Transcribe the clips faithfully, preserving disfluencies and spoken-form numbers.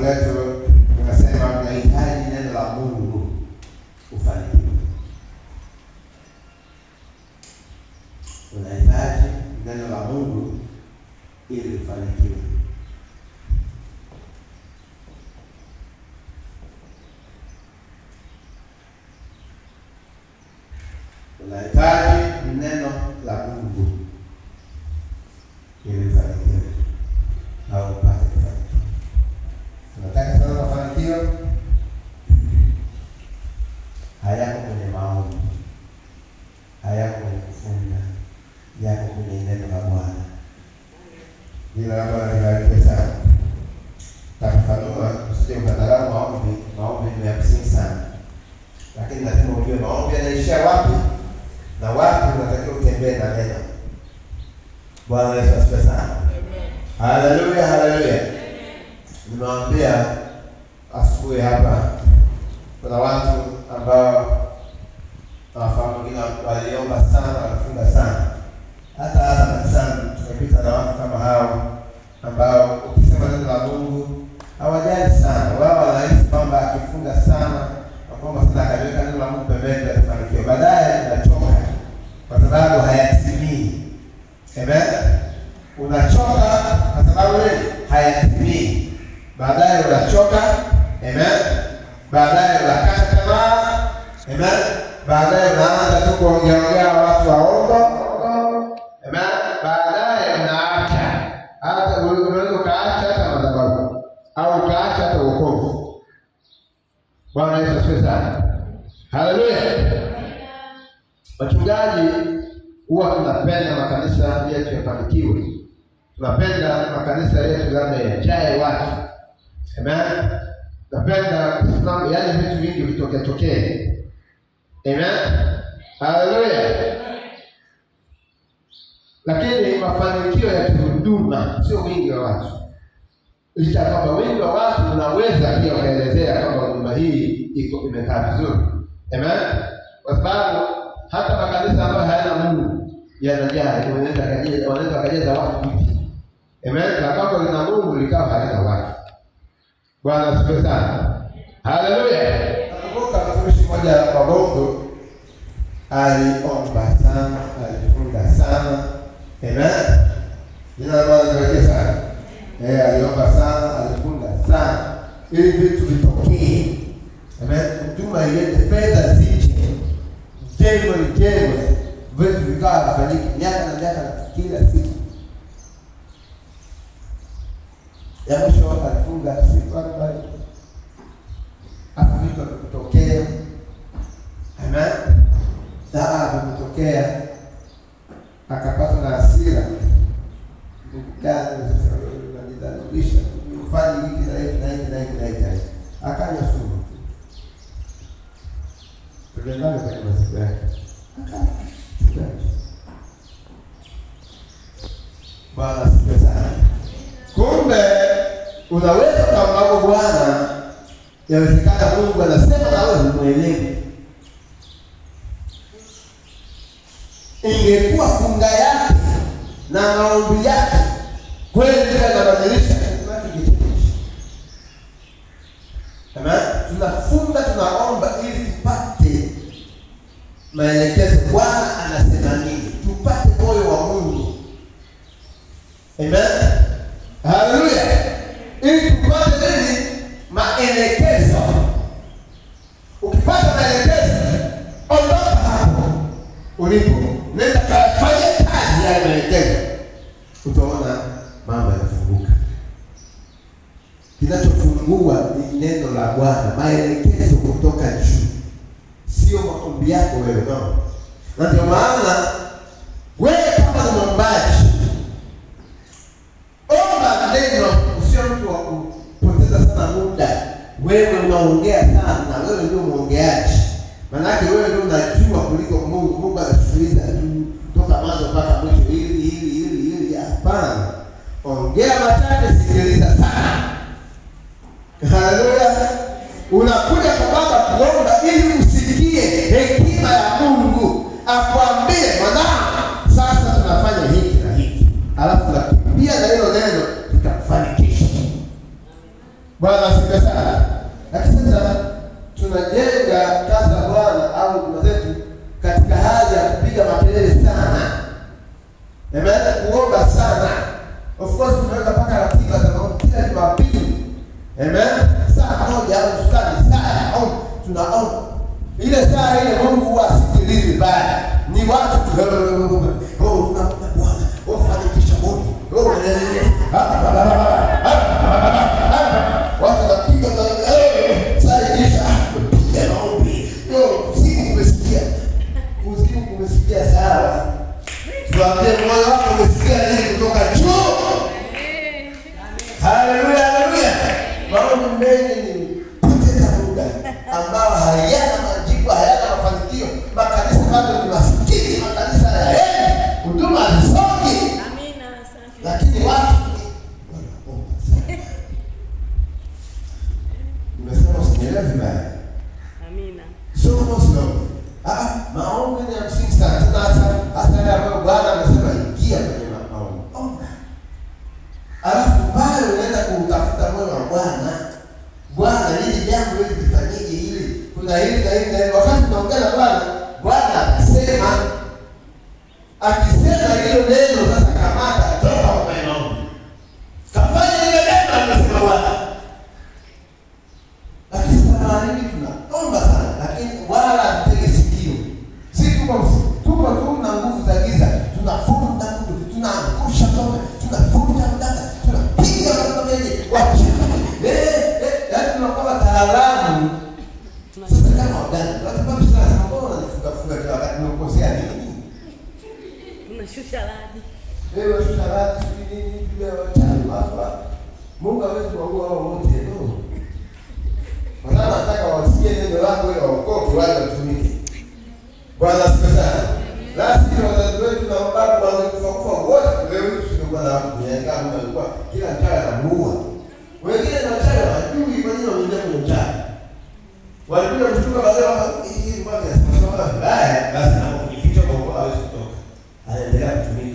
letu tunasema tunahitaji neno la Mungu ufanikiwe. Unahitaji neno la Mungu ili ufanikiwe. Unahitaji neno la Mungu ili ufanikiwe au upate kufanikiwa. Unataka sana mafanikio? Hayako kwenye maombi, hayako kwenye kufunga, yako kwenye neno la Bwana. Jina la Bwana libarikiwe sana. Tafafanua usije ukadharau maombi. Maombi ni ya msingi sana, lakini lazima ujue maombi yanaishia wapi na wapi unatakiwa utembee na neno. Bwana Yesu asifiwe sana. Haleluya, haleluya. Nimewaambia asubuhi hapa kuna watu ambao wafahamu wengine waliomba sana, walifunga sana. Hata hata kanisani tumepita na watu kama hao ambao ukisema neno la Mungu hawajali sana. Wao wanahisi kwamba akifunga sana na kwamba sana akaweka neno la Mungu pembeni atafanikiwa. Baadaye anachoka kwa sababu hayatimii. Amen. Unachoka kwa sababu hayatimii. Baadaye unachoka. Amen. Baadaye unakata tamaa. Amen. Baadaye unaanza tu kuongea watu waongo. Amen. Baadaye unaacha. Hata unaweza ukaacha hata madhabahu au ukaacha hata wokovu. Bwana Yesu asifiwe sana. Haleluya. Wachungaji huwa tunapenda makanisa yetu yafanikiwe. Tunapenda makanisa yetu yajae watu. Amen. Tunapenda kusimama yale vitu vingi vitoke tokee. Amen. Haleluya. Lakini mafanikio ya huduma sio wingi wa watu. Licha kwamba wingi wa watu unaweza pia kuelezea kwamba huduma hii iko imekaa vizuri. Amen. Kwa sababu hata makanisa ambayo hayana Mungu yanajaa, wanaweza kajaza, wanaweza kajaza watu hivi. Amen. Na kama lina Mungu likawa halina watu. Bwana asifiwe sana. Haleluya. Nakumbuka mtumishi mmoja wa Bongo aliomba sana, alifunga sana. Amen. Jina la Bwana libarikiwe sana. Eh, aliomba sana, alifunga sana ili vitu vitokee. Amen. Huduma ile fedha zije. Jengo lijengwe, vitu vikawa vifanyike miaka na miaka kila siku. Ya mwisho alifunga siku arobaini. Hapo vitu vikatokea. Amen. Daa vikatokea. Akapata na hasira. Gani sasa unajidhalilisha, ufanye hiki na hiki na hiki na hiki na hiki. Akanya sumu. Tuliendana kwenye masiku yake. Akanya. Bwana asifiwe sana. Kumbe unaweza kumwomba Bwana, yawezekana Mungu anasema na wewe umuelewe. Ingekuwa funga yake na maombi yake kweli ndio yanabadilisha kitu. Amen. Tunafunga, tunaomba ili tupate maelekezo. Bwana anasema nini? Tupate moyo wa Mungu. Amen. Haleluya. Ili tupate nini? Maelekezo. Ukipata maelekezo, ondoka hapo ulipo. Nenda kafanye kazi ya maelekezo. Utaona mambo yanafunguka. Kinachofungua ni neno la Bwana, maelekezo kutoka juu. Sio maombi yako wewe, no. Na ndio maana wewe kama mwombaji, omba neno, usio mtu wa kupoteza sana muda. Wewe unaongea sana na wewe ndio muongeaji. Maana yake wewe ndio unajua kuliko Mungu. Mungu anasikiliza tu toka mwanzo mpaka mwisho, hili hili hili hili. Hapana. Ongea machache, sikiliza sana. Haleluya. Unakuja kwa Baba kuomba ili usikie hekima ya Mungu. Akwambie, mwanangu, sasa tunafanya hiki na hiki. Alafu tunakimbia na hilo neno, tutakufanikisha. Bwana asifiwe sana. Lakini sasa tunajenga kazi ya Bwana au huduma zetu katika hali ya kupiga makelele sana. Amen, kuomba sana. Of course tunaweza paka ratiba za maombi kila Jumapili. Amen. Saa moja au tusali saa au tunaomba. Ile saa ile Mungu huwa asikilizi baya. Ni watu tu oh tunaomba Bwana. Oh fanikisha Mungu. Oh watu wanapiga eh saa isha piga maombi. Yo siku umesikia. Usiku umesikia sawa. Tuambie moyo wako umesikia nini kutoka juu. Haleluya, haleluya. Maombi mengi ni kupoteza muda ambao hayana majibu, hayana mafanikio. Makanisa bado ni maskini, makanisa hayaendi, huduma hazisongi. Amina, asante. Lakini watu wanaomba sana. Nimesema usielewe vibaya. Amina. Somo slow. Ah, maombi ni ya msingi sana. Hata hata leo Bwana amesema ingia kwenye maombi. Omba. Alafu pale unaenda kumtafuta moyo wa Bwana. Bwana, hili jambo hili lifanyike hili. Kuna hili na hili na hili. Wakati tunaongea na Bwana, Bwana akasema, akisema hilo neno sasa kamata toka kwa maombi. Kafanya ile neno anasema Bwana. Lakini mara nyingi tunaomba sana, lakini wala hatutegi sikio. Sisi tuko tuko tu na nguvu za giza. Tunafunga nguvu, tunaangusha ngome, tunafunga mdada, tunapiga watu wengi. Wacha. Eh, eh, yaani tunakuwa wataalamu. Sasa kama wadani, watu bado sasa mbona nifunga funga kwa wakati unakosea nini? Tunashusha radi. Wewe unashusha radi nini bila wachawi wafa. Mungu hawezi kuwaua wao wote, no. Maana nataka wasikie neno lako ili waokoke wale watumike. Bwana asifiwe sana. Lazima wazazi wetu na mababu wanakufa kufa wote leo tunakuwa na kunyanga kama alikuwa kila mtaa anamuua. Wengine na wachawi hawajui kwa nini wanaingia kwenye mtaa. Walikuja kuchukua baadhi ya hii mbaya sana vibaya basi na kujificha kwa kwa hawezi kutoka. Anaendelea kutumika.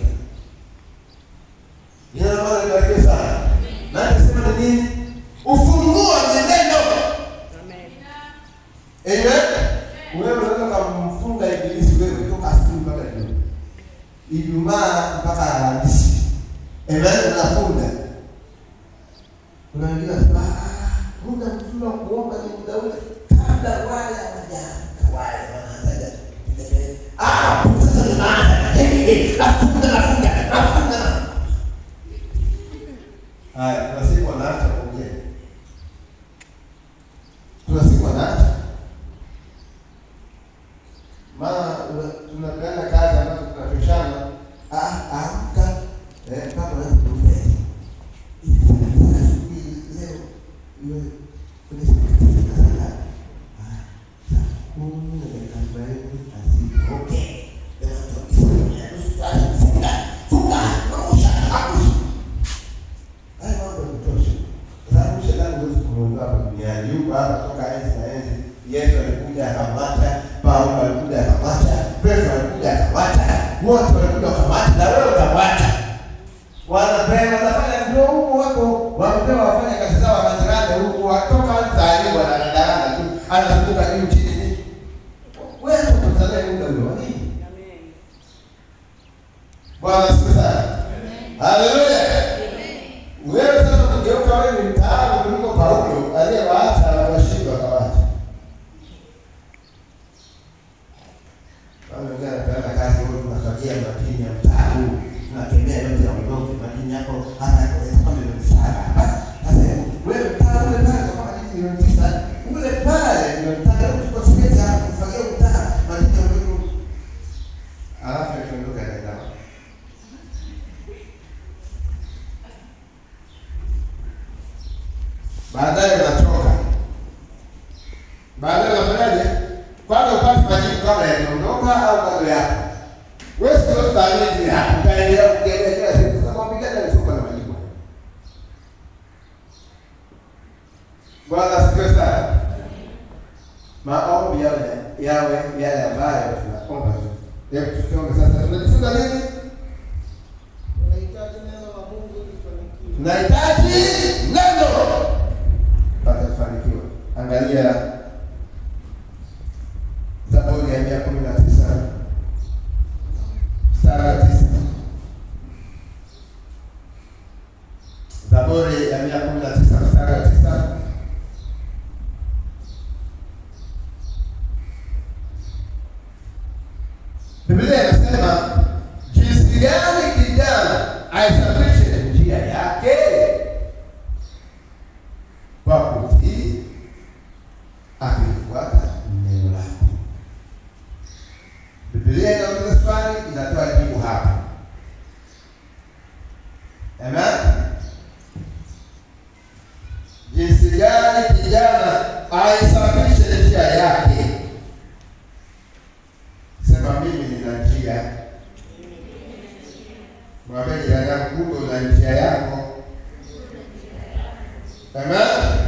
Nina maana ni baraka sana. Na nasema ni nini? Ufunguo ni neno. Amen. Amen. Wewe unaweza kumfunga ibilisi wewe kutoka asubuhi mpaka jioni. Ijumaa mpaka Alhamisi. Amen, unafunga. Kuna wengine wanasema muda mzuri wa kuomba ni muda ule kabla wale hawajaanza wale wanaanza. Ah, sasa tunaanza. Eh, afunga afunga afunga. Haya, tunasiku wanaacha kuongea. Tunasiku wanaacha. Maana tunapeana kazi ambazo tunatoshana. Ah, amka. Eh, kama unataka leo iwe kwenye siku sana. Ah, kumi na arobaini asiku. Okay. Funga. Funga. Rusha. Akusha. Haya mambo yanatosha. Sababu shetani hawezi kuondoa hapa duniani. Yuko hapa toka enzi na enzi. Yesu alikuja akamwacha, Paulo alikuja akamwacha, Petro alikuja akamwacha, wote walikuja akamwacha na wewe utamwacha. Wanapewa wanafanya ndio huko wako, wamepewa wafanye kazi zao wakati huko watoka mtaani wanadanganya tu. Anazunguka juu chini. Wewe utazalia muda ule nini? Amen. Bwana asifiwe sana. Amen. Haleluya. Amen. Wewe sasa kugeuka wewe ni mtaalamu kuliko Paulo aliyewaacha washindwa akawacha. Wale wengine wanapenda kazi huko tunafagia madini ya mtaalamu. Tunakemea yote ya mdogo madini yako hata kwa milioni saba. Sasa wewe mtaalamu ule pale kama madini milioni tisa. Ule pale milioni tano kwa siketi hapo kufagia mtaalamu madini ya mdogo. Alafu tuondoka nenda. Baadaye unachoka. Baadaye unafanyaje? Kwanza upate majibu kabla ya kuondoka au kabla yako. Wewe sio tayari hapo. Utaendelea kuendelea kila siku. Sasa kupigana ni soka na majibu. Bwana asifiwe sana. Maombi yale yawe yale ambayo tunaomba tu. Leo tusome sasa tunajifunza nini? Tunahitaji neno la Mungu lifanikiwe. Tunahitaji neno. Zaburi ya mia kumi na tisa mstari wa tisa. Biblia inasema jinsi gani kijana aisafishe njia yake kwa kutii akifuata neno lako. Biblia inauliza swali, inatoa jibu hapa. Amen. Jinsi gani kijana aisafishe njia yake? Sema mimi nina njia. Mwambie jirani yako kumbe una njia yako. Amen.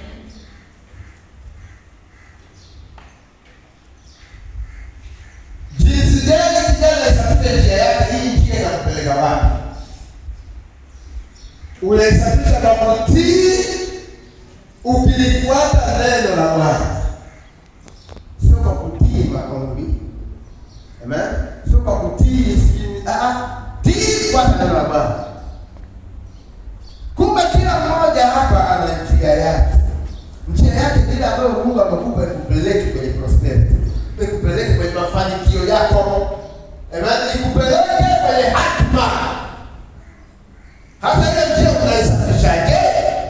Jinsi gani kijana aisafishe njia yake? Hii njia inakupeleka wapi? Unaisafisha kwa kutii ukilifuata neno la Bwana. Sio kwa kutii maombi. Amen. Sio kwa kutii sisi. Ah, tii kwa neno la Bwana. Kumbe kila mmoja hapa ana njia yake. Njia yake ile ambayo Mungu amekupa ikupeleke kwenye prosperity. Ikupeleke kwenye mafanikio yako. Amen. Ikupeleke kwenye hatima. Hata ile njia unaisafishaje?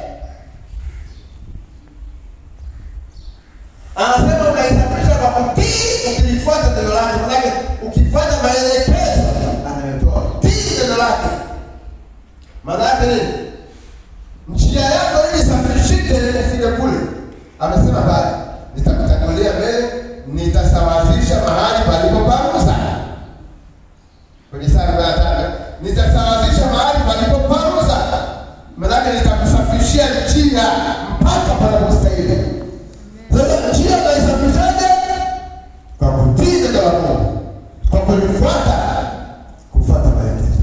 Anasema unaisafisha kwa kutii ukilifuata neno lake. Maana ukifanya maelekezo anayotoa, tii neno lake. Maana yake njia yako ili isafishike ifike kule. Amesema bali nitakutangulia mbele, nitasawazisha mahali palipoparuza. Kwenye sura ya tano, nitasawazisha mahali palipoparuza. Maana nitakusafishia njia mpaka panapostahili. Sasa njia unaisafishaje? Kwa kutii neno la Mungu, kwa kulifuata, kufuata maelekezo.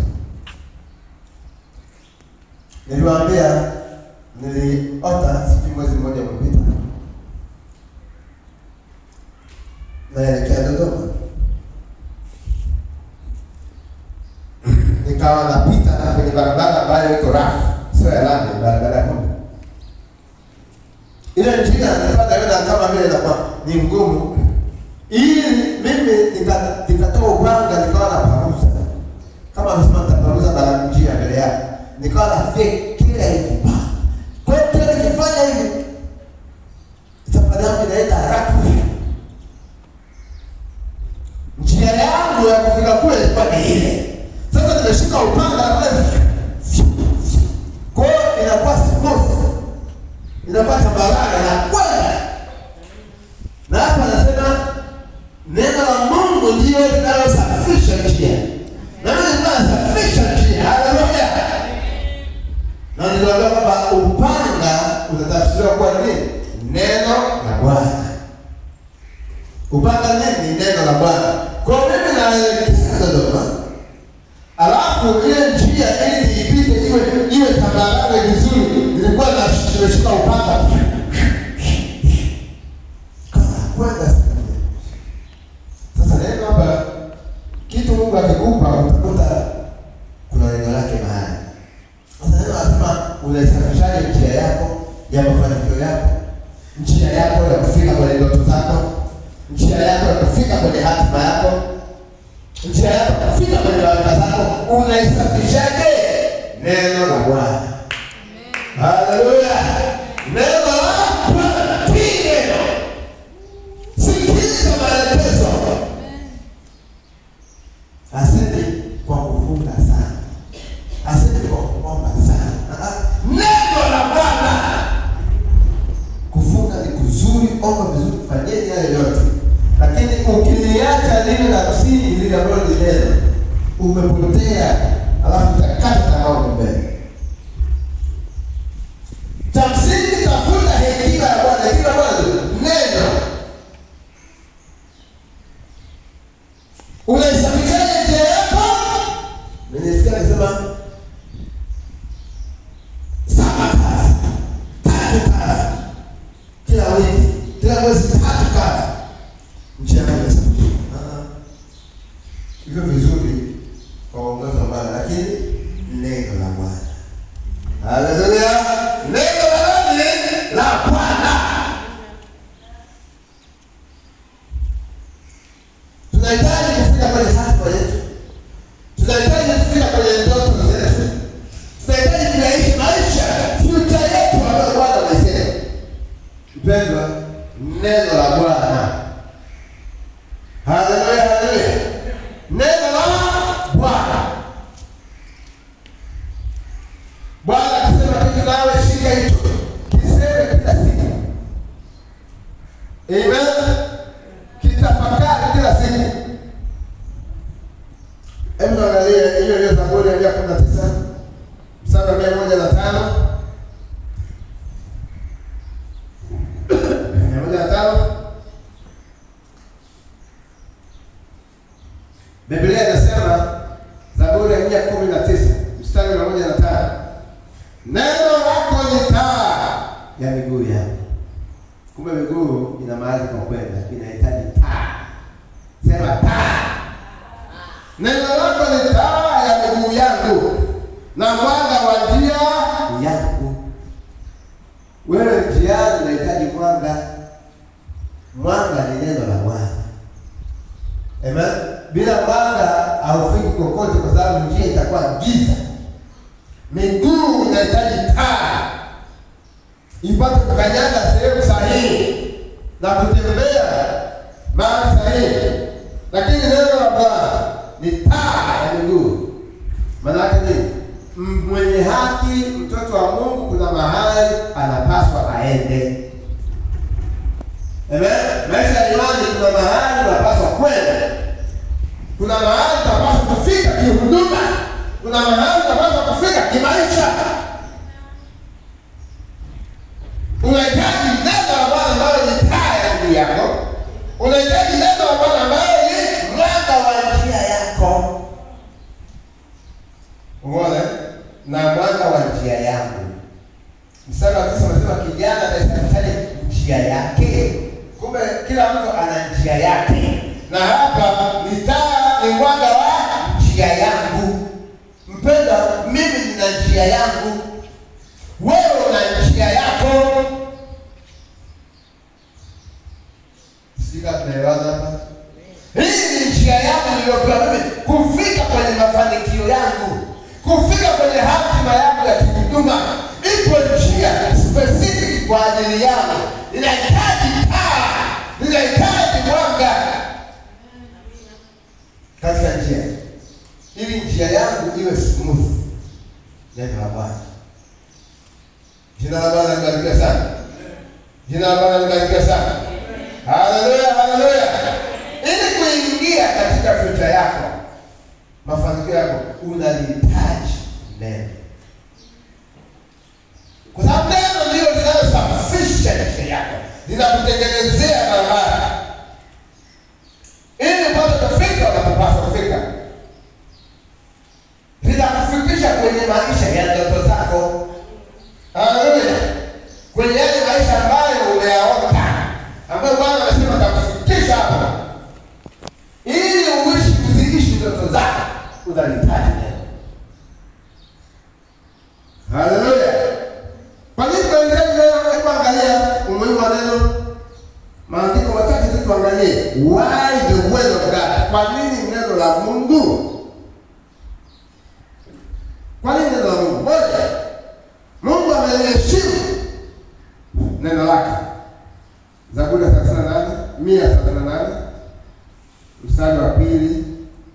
Niliwaambia niliota siku mwezi mmoja uliopita. Naelekea Dodoma. Nikawa napita kwenye barabara ambayo iko rafu, sio ya lami, barabara ya vumbi. Ile njia nilipata yona kama vile inakuwa ni ngumu. Ili mimi nika nikatoa upanga nikawa na paruza. Kama msema nitaparuza bara njia mbele yake. Nikawa na fikira hivi. Kwa hiyo kile nikifanya hivi safari yangu inaenda haraka. Njia yangu ya kufika kule ilikuwa ni ile. Sasa nimeshika upanga refu. Kwa hiyo inakuwa smooth. Inapata baraka na kwenda. Na hapa anasema neno la Mungu ndio linalosafisha njia. Na ndio linalosafisha njia. Haleluya. Na ndio kwamba upanga unatafsiriwa kwa nini? Neno la Bwana. Upanga nini? Neno la Bwana. Kwa mimi naelekea Dodoma. Alafu ile njia ili ipite iwe iwe tambarare vizuri, nilikuwa na nimeshika upanga. Kwenda sasa neno hapa, kitu Mungu akikupa utakuta kuna neno lake mahali. Sasa neno anasema unaisafishaje njia yako ya mafanikio yako, njia yako ya kufika kwenye ndoto zako, njia yako ya kufika kwenye hatima yako, njia yako ya kufika kwenye baraka zako, unaisafishaje? Neno la Bwana. Haleluya. Neno la Bwana. Neno. Sikiliza maelekezo. Asante kwa kufunga sana. Asante kwa kuomba sana. Neno la Bwana. Kufunga ni kuzuri, omba vizuri, fanyeni hayo yote. Lakini ukiliacha lile la msingi lile ambalo ni neno, umepotea, alafu utakata tamaa mbele. Haleluya. Neno la nani? La Bwana. Tunahitaji kufika kwenye hatima yetu. Tunahitaji kufika kwenye ndoto zetu. Tunahitaji kuishi maisha future yetu ambayo Bwana amesema. Mpendwa, neno la Bwana. Haleluya, haleluya. Neno la Bwana. Bwana akisema kitu nawe shika hicho. Kiseme kila siku. Amen. Kitafakari kila siku. Hebu angalia hiyo hiyo Zaburi ya mia kumi na tisa mstari wa mia moja na tano. mia moja na tano. Biblia inasema Zaburi ya mia kumi na tisa mstari wa mia moja na tano. Neno lako ni taa ya miguu yangu. Kumbe miguu ina mahali kwa kwenda, inahitaji taa. Sema taa. Neno lako ni taa ya miguu yangu na mwanga wa njia yangu. Wewe njiani unahitaji mwanga. Mwanga ni neno la Bwana. Amen. Bila mwanga haufiki kokote kwa sababu njia itakuwa giza. Miguu inahitaji taa ipate kukanyaga sehemu sahihi na kutembea mahali sahihi. Lakini neno la Bwana ni taa ya miguu. Maana yake ni mwenye haki, mtoto wa Mungu, kuna mahali anapaswa aende. Amen. Maisha ya imani kuna mahali unapaswa kwenda. Kuna mahali unapaswa kufika kihuduma. Kuna mahali unapaswa kufika kimaisha. Unahitaji neno la Bwana ambalo ni taa ya miguu yako. Unahitaji neno la Bwana ambalo ni mwanga wa njia yako. Umeona? Na mwanga wa njia yangu. Mstari wa tisa unasema kijana ataifuata njia yake. Kumbe kila mtu ana njia yake. Na hapa ni taa, ni mwanga wa njia yangu. Mpenda, mimi nina njia yangu. Wewe una njia yako. Sika tunaelewana hapa? Hii ni njia yangu niliyopewa mimi kufika kwenye mafanikio yangu, kufika kwenye hatima yangu ya kihuduma. Ipo njia specific kwa ajili yangu. Ninahitaji taa, ninahitaji mwanga katika njia, ili njia yangu iwe smooth. Neno la Bwana. Jina la Bwana libarikiwe sana. Jina la Bwana libarikiwe sana. Haleluya, haleluya. Ili kuingia katika future yako, mafanikio yako, unahitaji neno. Kwa sababu neno ndio linalosafisha njia yako, linakutengenezea barabara. Ili upate kufika unapopaswa kufika. Linakufikisha kwenye maisha ya ndoto zako. Haleluya. Kwenye yale maisha ambayo umeyaota, ambayo Bwana anasema atakufikisha hapo. Ili uishi kuziishi ndoto zako, unahitaji neno. Haleluya. Kwa nini tunahitaji neno? Hebu angalia umuhimu wa neno. Maandiko machache tu tuangalie. Why the word of God? Kwa nini neno la Mungu? Kwa nini neno la Mungu? Moja, Mungu ameliheshimu neno lake. Zaburi thelathini na nane, mia thelathini na nane, mstari wa pili.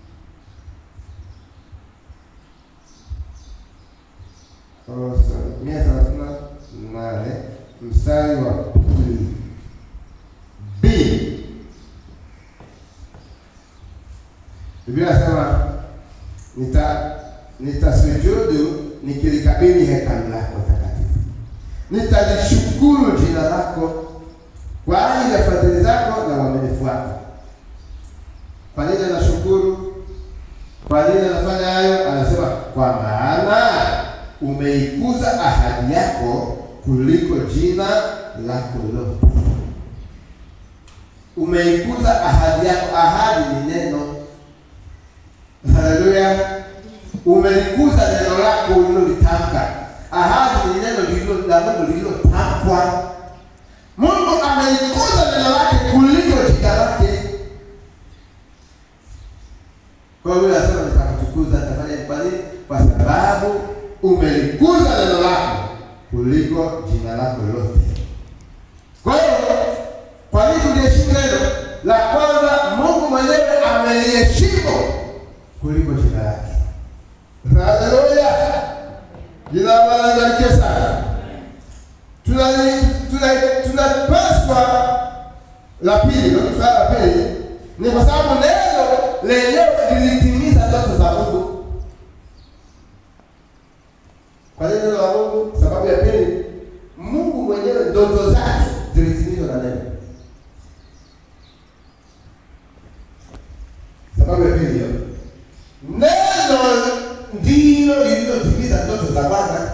Oh, sorry. mia thelathini na nane, mstari wa pili. B. Biblia inasema nita nitasujudu nikilikabili hekalu lako takatifu. Nitalishukuru jina lako kwa ajili ya fadhili zako na uaminifu wako. Kwa nini anashukuru? Kwa nini anafanya hayo? Anasema kwa maana umeikuza ahadi yako kuliko jina lako lote. Umeikuza ahadi yako. Ahadi ni neno. Haleluya. Umelikuza neno lako ulilolitamka. Ahadi ni neno lililo la Mungu lililotamkwa. Mungu ameikuza neno lake kuliko jina lake. Kwa hiyo anasema nitakutukuza, nitafanya kwa nini? Kwa sababu umelikuza neno lako kuliko jina lako lote. Kwa hiyo kwa nini tuliheshimu neno? La kwanza, Mungu mwenyewe ameliheshimu kuliko jina lake. Haleluya. Jina la Bwana libarikiwe sana. Tunali tunapaswa la pili, swala la pili ni kwa sababu neno lenyewe lilitimiza ndoto za Mungu. Kwa nini neno la Mungu? Sababu ya pili, Mungu mwenyewe ndoto zake zilitimizwa na neno. Sababu ya pili hiyo. Neno ndilo lililotimiza ndoto za Bwana.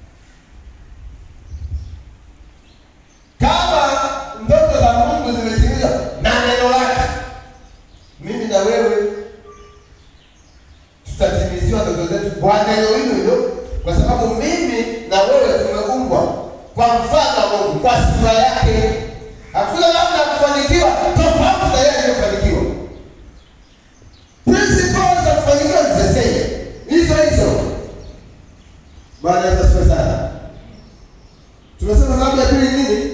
Kama ndoto za Mungu zimetimizwa na neno lake, mimi na wewe tutatimiziwa ndoto zetu kwa neno hilo hilo, kwa sababu mimi na wewe tumeumbwa kwa mfano wa Mungu, kwa sura yake. Hakuna namna ya kufanikiwa tofauti na yeye aliyofanikiwa. Principles za kufanikiwa ni the same. Hizo hizo. Bwana Yesu asifiwe sana. Tunasema sababu ya pili nini?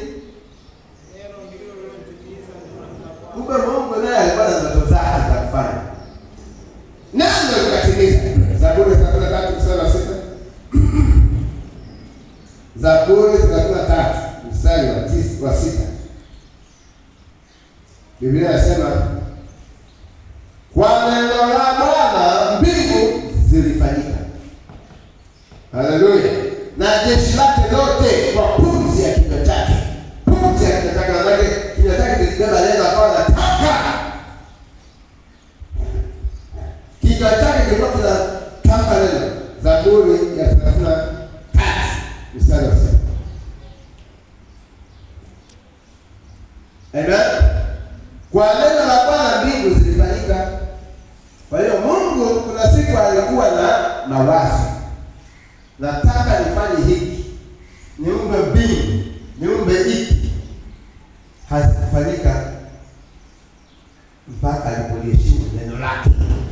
Kumbe Mungu naye alikuwa na ndoto zake za kufanya. Neno likatimiza. Zaburi thelathini na tatu mstari wa sita. Zaburi thelathini na tatu mstari wa tisa wa sita. Biblia inasema kwa neno la Bwana mbingu zilifanyika. Haleluya. Na jeshi lake lote kwa pumzi ya kinywa chake. Pumzi ya kinywa chake, maana kinywa chake kilibeba neno akawa anataka. Kinywa chake kilikuwa kinatamka neno. Zaburi ya thelathini na tatu mstari wa sita. Amen. Kwa neno la Bwana mbingu zilifanyika. Kwa hiyo Mungu kuna siku alikuwa na mawazo. Nataka nifanye hiki. Niumbe mbingu, niumbe hiki. Hazikufanyika mpaka alipoliheshimu neno lake.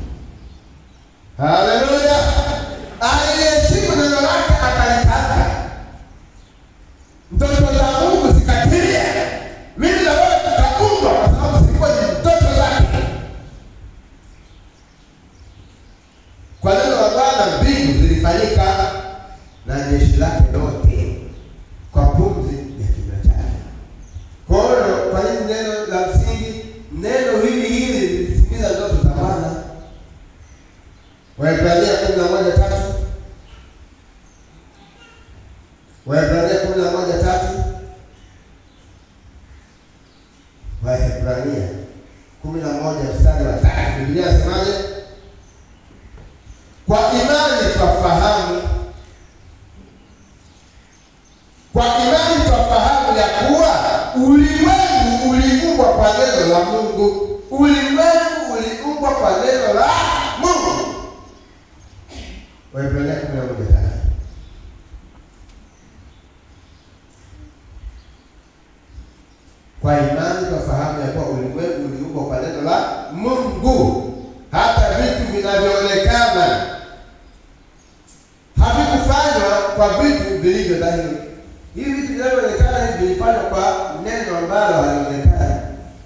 Haleluya. Aliheshimu neno lake akalitaka. Ndoto za Mungu zikatimia. Mimi na wewe tutaumbwa kwa sababu zilikuwa ni ndoto zake. Kwa neno la Bwana mbingu zilifanyika na jeshi lake lote kwa pumzi ya kinywa chake. Kwa hiyo kwa nini neno la msingi? Neno hili hili lilitimiza ndoto za Bwana. Waebrania kumi na moja tatu. Waebrania kumi na moja tatu. Waebrania kumi na moja mstari wa tatu. Biblia inasemaje? Kwa imani twafahamu Kwa imani twafahamu ya kuwa ulimwengu uliumbwa kwa neno la Mungu. Ulimwengu uliumbwa kwa neno la Mungu. Waebrania kumi na moja tatu. Kwa imani twafahamu ya kuwa ulimwengu uliumbwa kwa neno la Mungu. Hata vitu vinavyoonekana havikufanywa kwa vitu vilivyo dhahiri. Hivi vitu vinavyoonekana hivi vilifanywa kwa neno ambalo halionekana.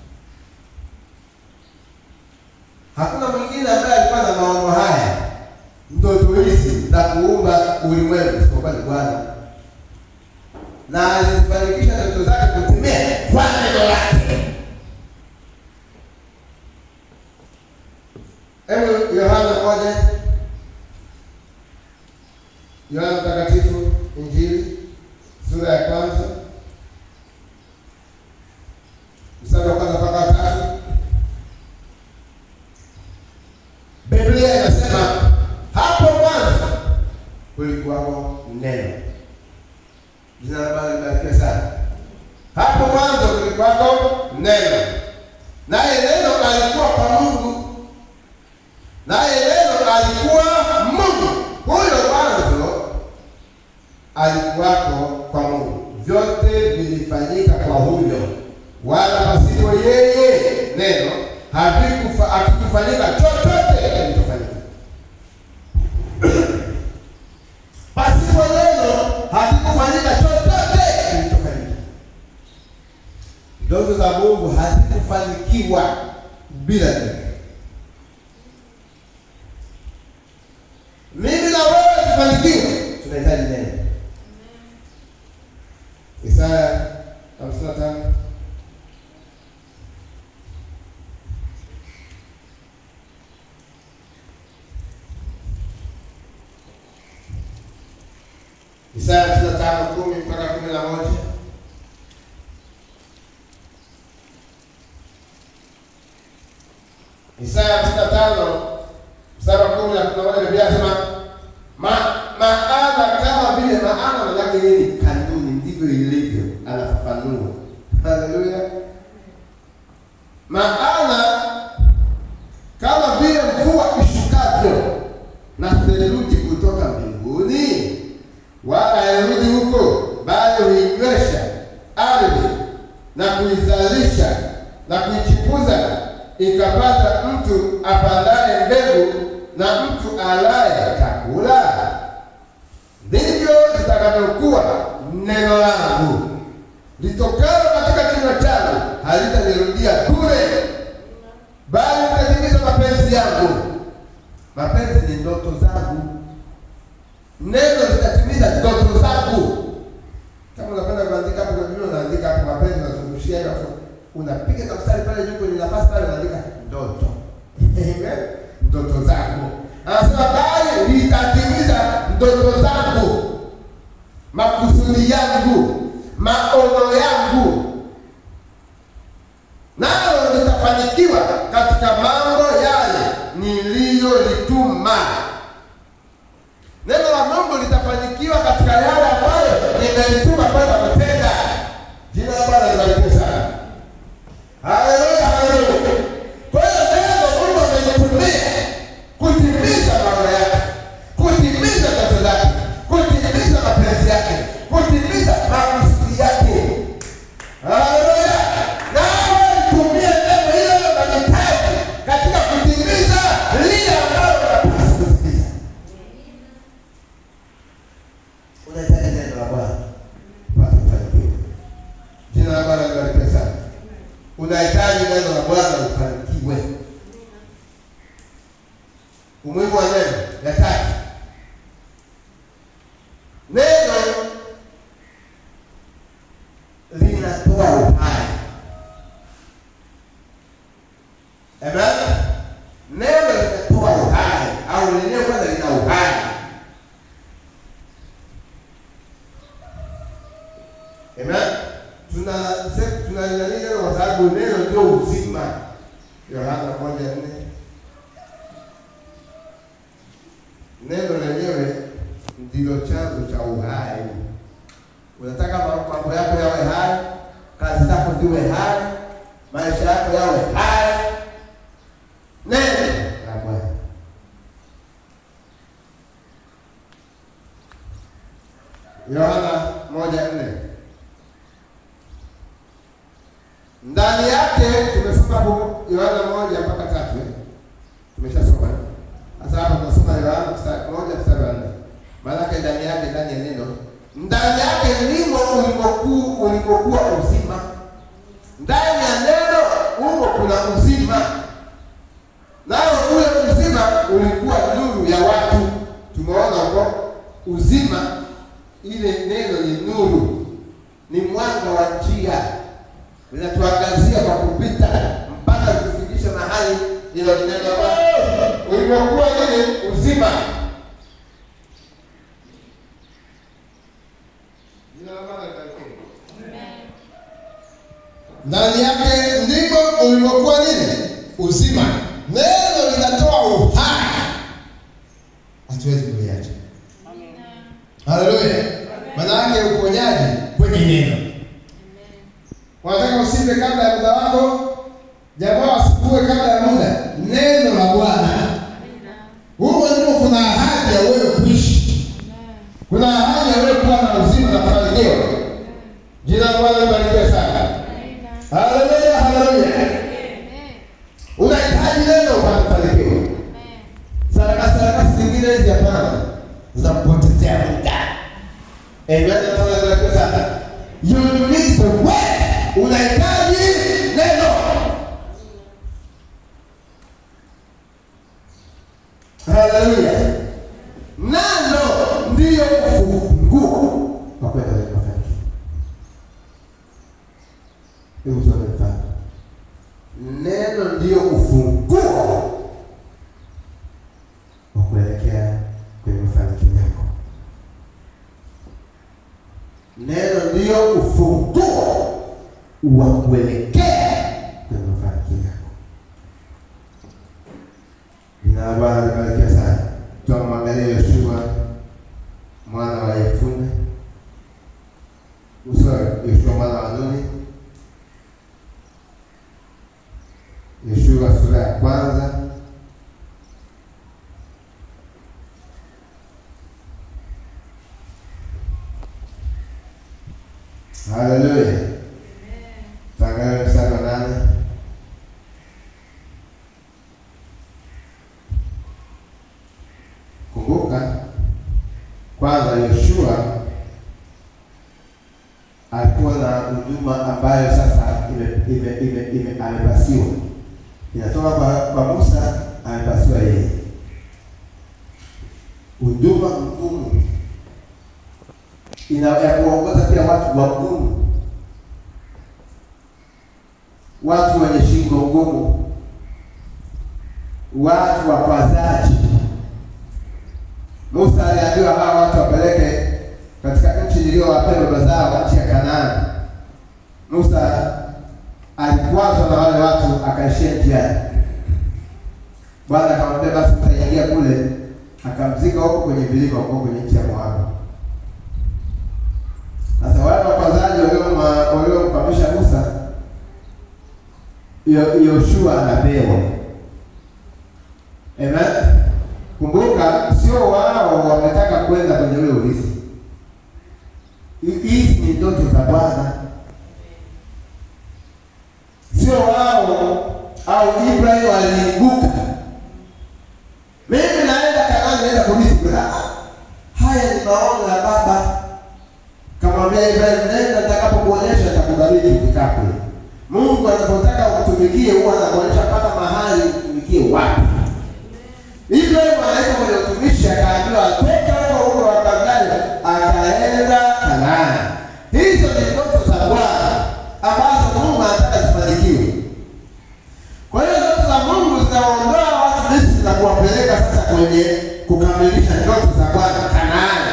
Hakuna mwingine ambaye alikuwa na maono haya, ndoto hizi za kuumba ulimwengu isipokuwa ni Bwana. Na alifanikisha ndoto zake kutimia kwa neno lake. Hebu Yohana moja. Yohana Mtakatifu Injili sura ya kwanza mstari wa kwanza mpaka tatu. Biblia inasema hapo mwanzo kulikuwa neno. Jina la Bwana libarikiwe sana. Hapo mwanzo kulikuwa neno. Naye neno alikuwa kwa Mungu. Naye neno alikuwa Mungu. Huyo mwanzo wako kwa Mungu. Vyote vilifanyika kwa huyo, wala pasipo yeye neno havikufa hakikufanyika chochote kilichofanyika. Pasipo neno hakikufanyika chochote kilichofanyika. Ndoto za Mungu hazikufanikiwa bila neno. Mimi na wewe tufanikiwe, tunahitaji neno. Isaya hamsini na tano Isaya hamsini na tano kumi mpaka kumi na moja. Isaya hamsini na tano mstari wa kumi na kumi na moja, Biblia inasema ma maana kama vile maana maana yake ni kanuni, ndivyo ilivyo, anafafanua. Haleluya. Maana kama vile mvua ishukavyo na theluji kutoka mbinguni, wala hairudi huko, bali huinywesha ardhi na kuizalisha na kuichipuza, ikapata mtu apandaye mbegu na mtu alaye chakula, ndivyo litakavyokuwa neno langu litokalo katika kinywa changu, halitanirudia bure, bali litatimiza mapenzi yangu. Mapenzi ni ndoto zangu. Neno litatimiza ndoto zangu. Kama unapenda kuandika hapo kwa Biblia, unaandika hapo mapenzi, unazungushia hapo, unapiga mstari pale juu kwenye nafasi pale, unaandika ndoto. Amen. Ndoto zangu. Anasema bali litatimiza ndoto zangu, makusudi yangu, maono yangu, nalo litafanikiwa katika mambo yale niliyolituma. Neno la Mungu litafanikiwa katika yale ambayo nimelituma kwenda kutenda. Jina la Bwana libarikiwe sana. Haleluya, haleluya. Kwa hiyo neno Mungu amelitumia kutimiza mambo yake, kutimiza ndoto zake, kutimiza mapenzi yake, kutimiza makusudi yake. Haleluya. Na tumia neno hilo la kitabu katika kutimiza lile ambalo unapaswa kutimiza. Unahitaji neno la Bwana upate kufanikiwa. Jina la Bwana libarikiwe sana. Unahitaji neno la Bwana ufanikiwe. Umuhimu wa neno ya tatu. Neno linatoa uhai. Amen. Neno linatoa uhai, au lenyewe kwanza lina uhai. Amen. Tuna tuna neno kwa sababu neno ndio uzima. Yohana moja nne. Neno lenyewe ndilo chanzo cha uhai. Unataka mambo yako yawe hai, kazi zako ziwe hai, maisha yako yawe hai, neno la Bwana. Yohana moja nne. Ndani yake tumesoma hapo Yohana moja mpaka tatu. Tumeshasoma. Sasa hapa tunasoma Yohana moja mstari wa nne. Maana yake ndani yake, ndani ya neno, ndani yake ndimo ulikokuwa ulikokuwa uzima. Ndani ya neno huko kuna uzima. Nao ule uzima ulikuwa nuru ya watu. Tumeona hapo uzima, ile neno ni nuru, ni mwanga wa njia. Linatuangazia kwa kupita mpaka tufikishe mahali hilo neno ulikokuwa ile uzima. Jina la Bwana libarikiwe. Amen. Ndani yake ndimo ulikokuwa nini? Uzima. Neno linatoa uhai, hatuwezi kuliacha. Amen. Haleluya. Maana yake uponyaji kwenye neno. Amen. Wanataka usife kabla ya muda wako, jamaa wasipue kabla ya muda. Neno la Bwana. Amen. Huko ndipo kuna ahadi ya wewe kuishi. Amen. Kuna ahadi ya wewe kuwa na uzima na Jina la Bwana libarikiwe sana. Haleluya, haleluya. Unahitaji neno kwa kufanikiwa. Sadaka sadaka zingine hizi hapana. Zinapotezea muda. Amen. Haleluya. You need the word. Unahitaji neno. Haleluya. Neno ndio ufunguo wa kwenda mafanikio. Hebu tuone mfano. Neno ndio ufunguo wa kuelekea kwenye mafanikio yako. Neno ndio ufunguo wa kuelekea kwenye mafanikio yako. Jina la Bwana libarikiwe sana. Tuangalie Yoshua mwana wa Yefune. Usoro Yoshua mwana wa Nuni. Yoshua sura ya kwanza. Haleluya. Tangazo mstari wa nane. Kumbuka kwanza Yoshua alikuwa na huduma ambayo sasa ime ime ime, ime amepasiwa. Inatoka kwa, kwa Musa, amepasiwa yeye. Huduma ngumu. Ina ya kuongoza pia watu wagumu. Watu wenye shingo ngumu. Watu wakwazaji. Musa aliambiwa hawa watu wapeleke katika nchi iliyowapea baba zao, nchi ya Kanaani. Musa alikwazwa na wale watu, akaishia njiani. Bwana akamwambia basi utaingia kule, akamzika huko kwenye vilima huko kwenye nchi ya Moabu. Sasa wale wapazaji waliomkamisha Musa, Yoshua anapewa. Amen. Kumbuka sio wao wametaka kwenda kwenye ule urithi. Hizi ni ndoto za Bwana. Sio wao au Ibrahim aliibuka. Mimi naenda Kanaani, naenda kurithi. Haya ni maono ya baba. Kamwambia Ibrahim, nenda nitakapokuonyesha nitakubariki ukikapo. Mungu anapotaka ukutumikie huwa anakuonyesha pata mahali utumikie wapi. Ibrahim anaenda kwenye utumishi, akaambiwa toka huko huko wakangani, akaenda Kanaani. Hizo ni ndoto za Bwana ambazo Mungu anataka zifanikiwe. Kwa hiyo ndoto za Mungu zinaondoa watu Misri na kuwapeleka sasa kwenye kukamilisha ndoto za Bwana Kanaani.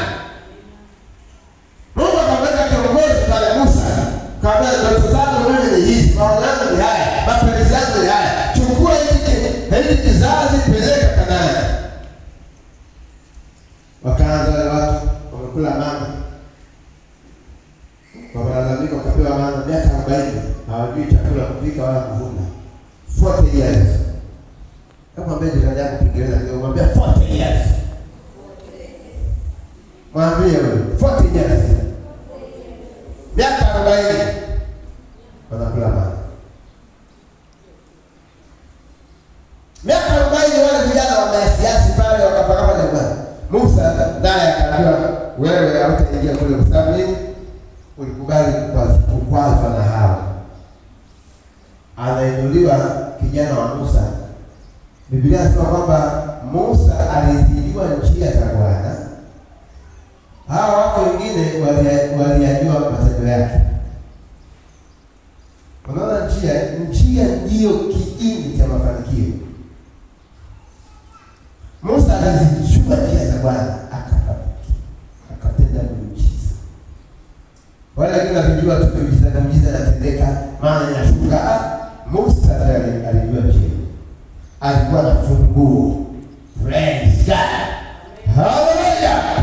Mungu akamweka kiongozi pale Musa, kaambia ndoto zangu mimi ni hizi, maono yangu ni haya, mapenzi yangu ni haya. Chukua hiki hiki kizazi peleka Kanaani. Wakaanza wale watu wamekula mana. Wamelalamika wakapewa mana miaka arobaini, hawajui chakula kupika wala kuvuna. forty years. Kama mbele jirani yako Kiingereza nikamwambia forty years. Mwambie wewe forty years. Miaka arobaini wanakula mana. Miaka arobaini wale vijana wameasiasi pale wakafaka kwa Bwana. Musa naye akaambiwa wewe hautaingia kule kwa sababu nini? Ulikubali kukwazwa na hao. Anainuliwa kijana wa Musa. Biblia inasema kwamba Musa alizijua njia za Bwana. Hao watu wengine waliajua matendo yake. Unaona njia, njia ndio kiini cha mafanikio. Musa alizijua njia za Bwana, akafanikiwa. Akatenda miujiza. Wale wengine walijua tu miujiza na miujiza inatendeka, maana inashuka. Musa alijua njia. Alikuwa na funguo. Praise God. Hallelujah.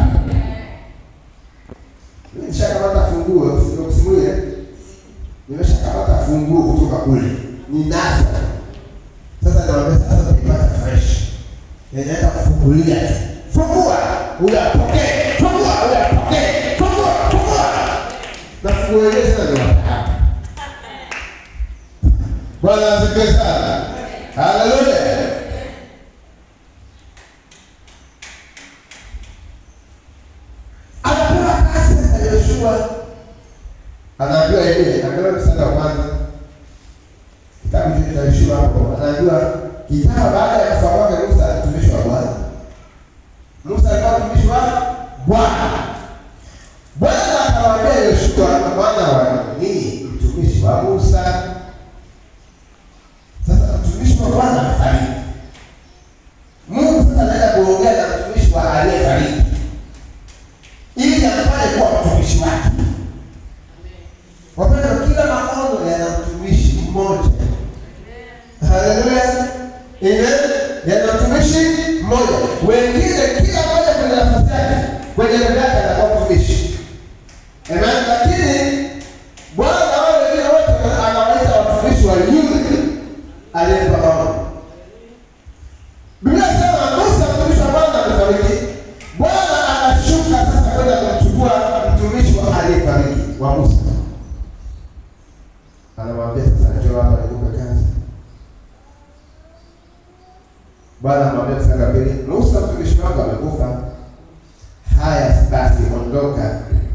Nimeshakamata funguo, usimulie. Nimeshakamata funguo kutoka kule. Ninazo. Sasa naomba sasa nipate fresh. Ninaenda kufungulia. Fungua, uyapokee. Fungua, uyapokee. Fungua, fungua. Na kueleza ni hapa. Bwana asifiwe sana. Haleluya. Anapewa kazi ya Yoshua. Anaambiwa hivi, angalia mstari wa kwanza. Kitabu cha Yoshua hapo, anaambiwa kitabu baada ya kufa kwake Musa mtumishi wa Bwana. Musa alikuwa mtumishi wa Bwana. Bwana akamwambia Yoshua, mwana wa Nuni, mtumishi wa Musa. Sasa mtumishi wa Bwana amefariki. Mungu sasa anaenda kuongea na mtumishi wa aliyefariki ili afanye kuwa mtumishi wake. Wapendwa, kila maono yana mtumishi mmoja. Haleluya. Amen. Yana mtumishi mmoja. Wengine kila mmoja kwenye nafasi yake, kwenye nafasi yake anakuwa mtumishi. Amen. Lakini Bwana wale wengine wote anawaita watumishi wa yule aliyempa maono. Biblia inasema Musa mtumishi wa Bwana amefariki. Bwana anashuka sasa kwenda kumchukua mtumishi wa aliyefariki wa Musa. Anamwambia sasa njoo hapa nikupe kazi. Bwana anamwambia sasa pili, Musa mtumishi wangu amekufa. Haya basi ondoka.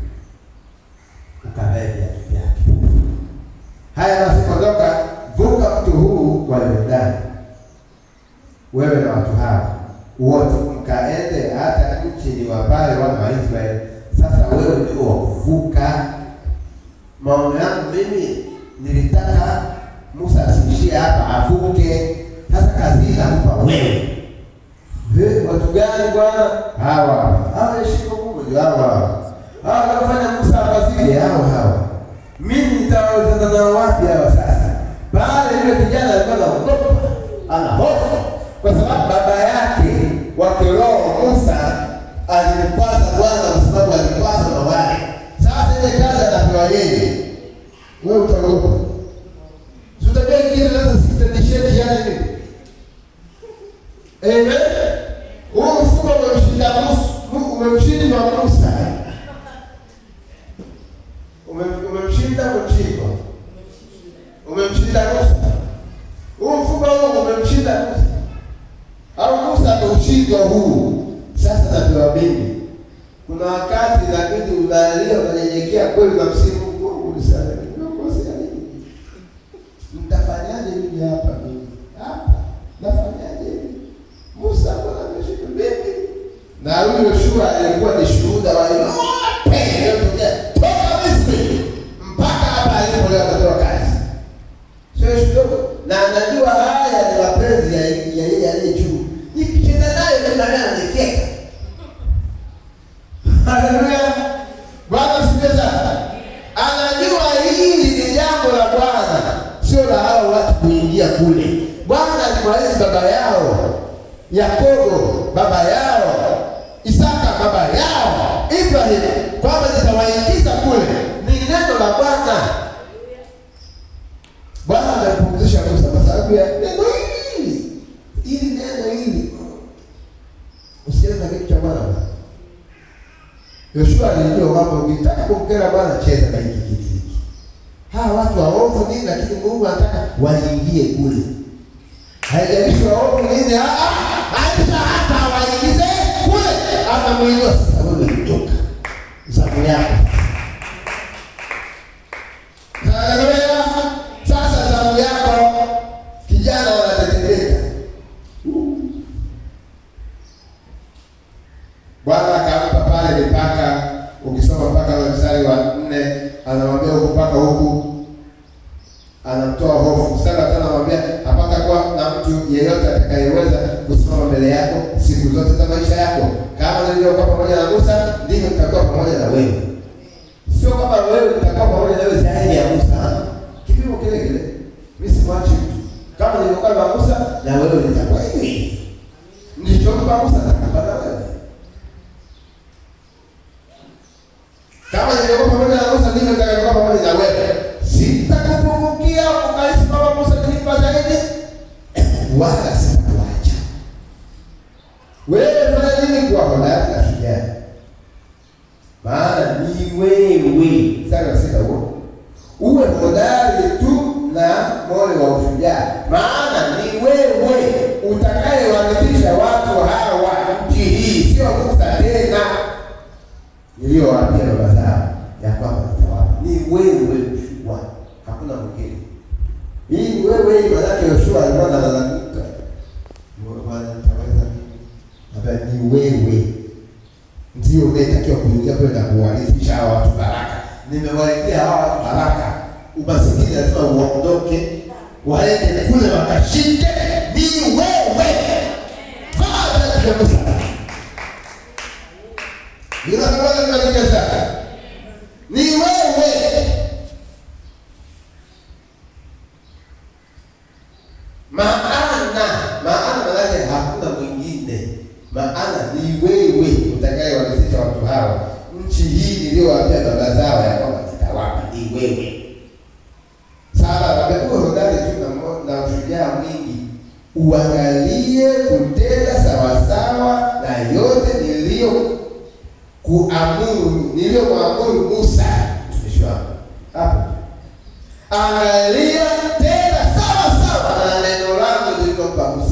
Ukavae viatu vyake. Haya basi ondoka, vuka mto huu wa Yordani. Wewe na watu hawa wote mkaende hata nchi ni wapale wana wa Israeli. Sasa wewe ndio kuvuka. Maono yangu mimi nilitaka Musa asiishie hapa avuke. Sasa kazi inakupa wewe. Wewe watu gani Bwana? Hawa. Hawa heshima Mungu hawa. Hawa wanafanya Musa akazidi hawa hawa. Mimi nitaweza nao wapi hawa sasa? Pale yule kijana alikuwa anaogopa, ana hofu kwa sababu baba yake wa kiroho Musa alimpata Bwana kwa sababu alipata na wale. Sasa ile kazi anapewa yeye. Wewe utaogopa. Tutabia kile lazima sikutendeshie yani nini? Amen. Huo mfumo umemshinda Musa, umemshinda Musa. Umemshinda umemshinda. Umemshinda Musa. Huo mfumo huo umemshinda Musa. Au Musa amemshinda huu. Sasa napewa mimi. Kuna wakati inabidi unalia unanyenyekea kweli na msimu Mungu sana. Unakosea nini? Mtafanyaje mimi hapa mimi? Hapa nafanyaje? Musa bwana ameshinda mimi. Na huyo Yoshua alikuwa ni shuhuda wa yote yaliyotokea toka Misri mpaka hapa alipo leo anatoa kazi. Sio shuhuda. Na anajua haya ni mapenzi ya yeye aliye juu. Nikicheza naye tunalala nifeka. Haleluya. Bwana sikiliza. Anajua hili ni jambo la Bwana, sio la hao watu kuingia kule. Bwana alimwahidi baba yao Yakobo, baba yao Isaka, baba yao Ibrahim, kwamba nitawaingiza kule. Ni neno la Bwana. Bwana anampumzisha Musa kwa sababu ya neno hili. Hili neno hili. Usiende kitu cha Bwana. Yoshua alijua kwamba ukitaka kumkera Bwana cheza na hiki kitu hiki. Hawa watu waovu nini, lakini Mungu anataka waingie kule. Haijalishi waovu nini, ah ah, acha hapa waingize kule. Hata mwenyewe sasa wewe kutoka. Zamu yako. Haleluya. Sasa zamu yako kijana anatetemeka. Bwana akampa pale mipaka. Ukisoma mpaka mstari wa nne anamwambia huko mpaka huku, anamtoa hofu. Mstari wa tano anamwambia hapata kuwa na mtu yeyote atakayeweza kusimama mbele yako siku zote za maisha yako. Kama nilivyokuwa pamoja na Musa, ndivyo nitakuwa pamoja na wewe. Sio kama wewe utakuwa pamoja na wewe zaidi ya Musa. Kipimo kile kile. Mimi simwachi mtu. Kama nilivyokuwa na Musa, na wewe nitakuwa hivi. Nilichompa Musa nitakupa na wewe. Kama nilivyokuwa pamoja na Musa, ndivyo nitakayokuwa pamoja na wewe. Sitakupungukia ukaishi kama Musa nilipa zaidi, wala sitakuacha. Wewe fanya nini kwa hodari na shujaa? Maana ni wewe. Sasa sasa huo uwe hodari tu na moyo wa ushujaa, maana ni wewe utakayewarithisha watu hawa nchi hii, sio Musa tena niliyowaambia baba zao ya kwamba nitawapa. Ni wewe Yoshua, hakuna mwingine. Hii ni wewe, hii maana yake Yoshua alikuwa analalamika, Bwana nitaweza nini? Hapa ni wewe ndio unayetakiwa kuingia pale na kuwarithisha hawa watu baraka. Nimewaletea hawa watu baraka, umasikini lazima uondoke, waende kule wakashinde. Ni wewe Baba kabisa. Bila kuona ninakeza. Ni wewe. Maana, maana maana hakuna mwingine. Maana ni wewe utakayewarithisha watu hawa nchi hii niliyowaambia baba zao ya kwamba nitawapa. Ni wewe. Sasa wamekuwa hodari tu na na ushujaa mwingi, uangalie kutenda sawa sawa na yote nilio kuamuru, nilio kuamuru Musa mtumishi wangu. Hapo angalia tena sawa sawa na neno langu nililompa Musa.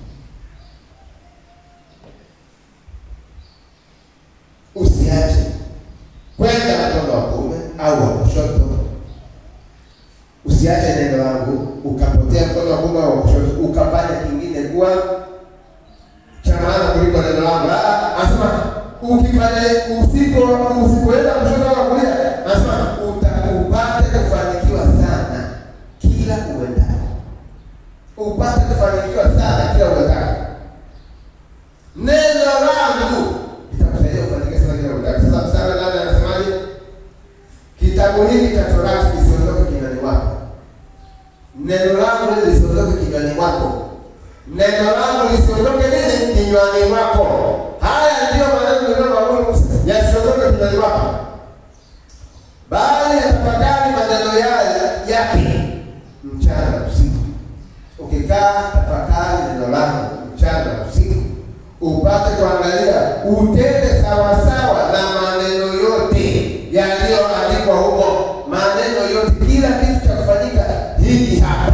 Usiache kwenda mkono wa kuume au wa kushoto. Usiache neno langu ukapotea mkono wa kuume au wa kushoto, ukafanya kingine kuwa cha maana kuliko neno langu. Anasema ukifanya usipo usipoenda kushoto au kulia, anasema utakupata kufanikiwa sana kila uendako. Upate kufanikiwa sana kila uendako. Neno langu litakusaidia kufanikiwa sana kila uendako. Sasa mstari nane anasemaje? Kitabu hiki cha Torati kisiondoke kinywani mwako. Neno langu lisiondoke kinywani mwako. Neno langu lisiondoke nini? Kinywani mwako. Haya ndio maneno niliyowaambia Musa, yasiondoke kinywani mwako. Bali yatafakari maneno yale yake mchana na usiku. Ukikaa tafakari neno langu mchana na usiku, upate kuangalia utende sawa sawa na maneno yote yaliyoandikwa huko. Maneno yote, kila kitu cha kufanyika hiki hapa.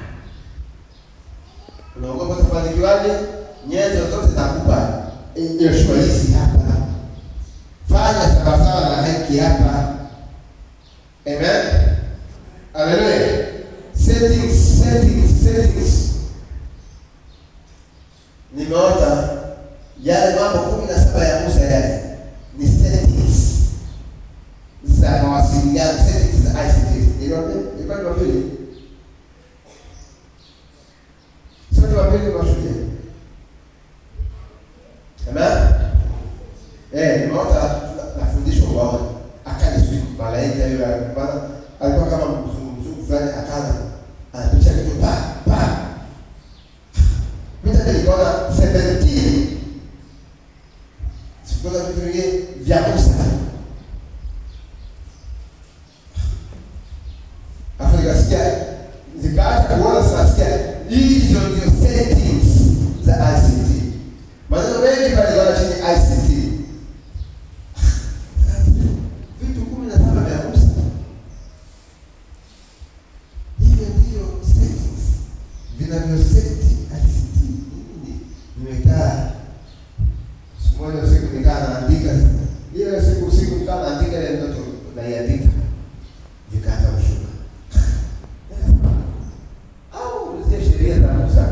Unaogopa kufanikiwaje? Nyenzo zote nakupa Yoshua hizi hapa. Fanya sawa sawa na hiki hapa. Amen. Hallelujah. Settings, settings, settings. Nimeota yale mambo kumi na saba ya Musa yale ni settings za mawasiliano, settings za I C T. Ndio ndio ndio vile. Sasa wapende washuhudie. Amen. Eh, nimeota nafundishwa kwa akali siku malaika yule bwana alikuwa kama mzungu mzungu fulani, akaanza anapicha kitu pa pa. Mimi nilikuwa seventeen. Sikuona vitu vingi vya Musa. Afrika sikia zikaacha kuona sasa hizo ndio settings za I C T. Maneno mengi pale yana chini I C T. Vitu kumi na saba vya Musa. Hivyo ndio settings vinavyoseti I C T. Nimekaa siku moja usiku nikaa naandika. Ile siku usiku nikaa naandika ile ndoto naiandika. Vikaanza kushuka. Au zile sheria za Musa.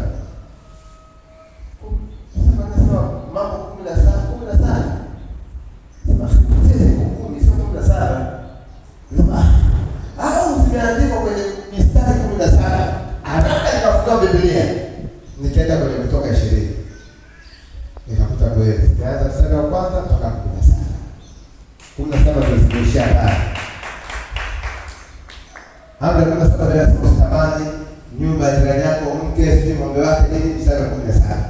Sasa nasema mambo kumi na saba, kumi na saba. Sema sisi kumi sio kumi na saba. Sema au zimeandikwa kwenye mistari kumi na saba. Haraka nikafungua Biblia. Nikaenda kwenye Kutoka ishirini. Nikakuta kweli. Nikaanza mstari wa kwanza mpaka kumi na saba. kumi na saba ndio zimeisha hapa. Hapo kumi na saba ndio tunatamani nyumba ya jirani yako, mke si ng'ombe wake nini, mstari wa kumi na saba.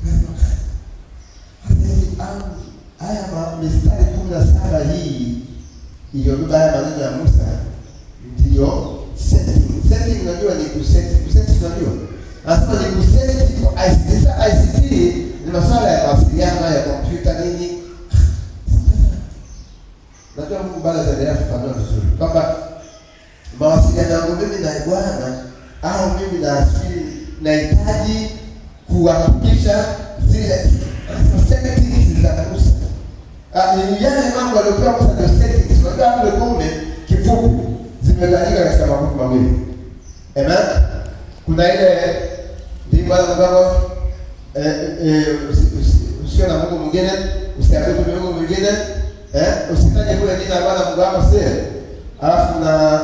Haya mistari kumi na saba hii iliyobeba haya maneno ya Musa ndio setting. Setting unajua ni kuseti. Kuseti unajua? Anasema ni kuseti kwa I C T. I C T ni masuala ya mawasiliano ya kompyuta nini. Najua Mungu bado ataendelea kufafanua vizuri kwamba mawasiliano mimi na Bwana au mimi na nahitaji kuhakikisha zile settings za Musa. Ah, ni yale mambo aliyopewa Musa ndio settings. Unajua hapo kule kifupi zimegawanyika katika makundi mawili. Amen. Kuna ile ndivyo Mungu eh eh usio na Mungu mwingine, usiabudu Mungu mwingine, eh usitaje kule jina la Bwana Mungu wako sio. Alafu na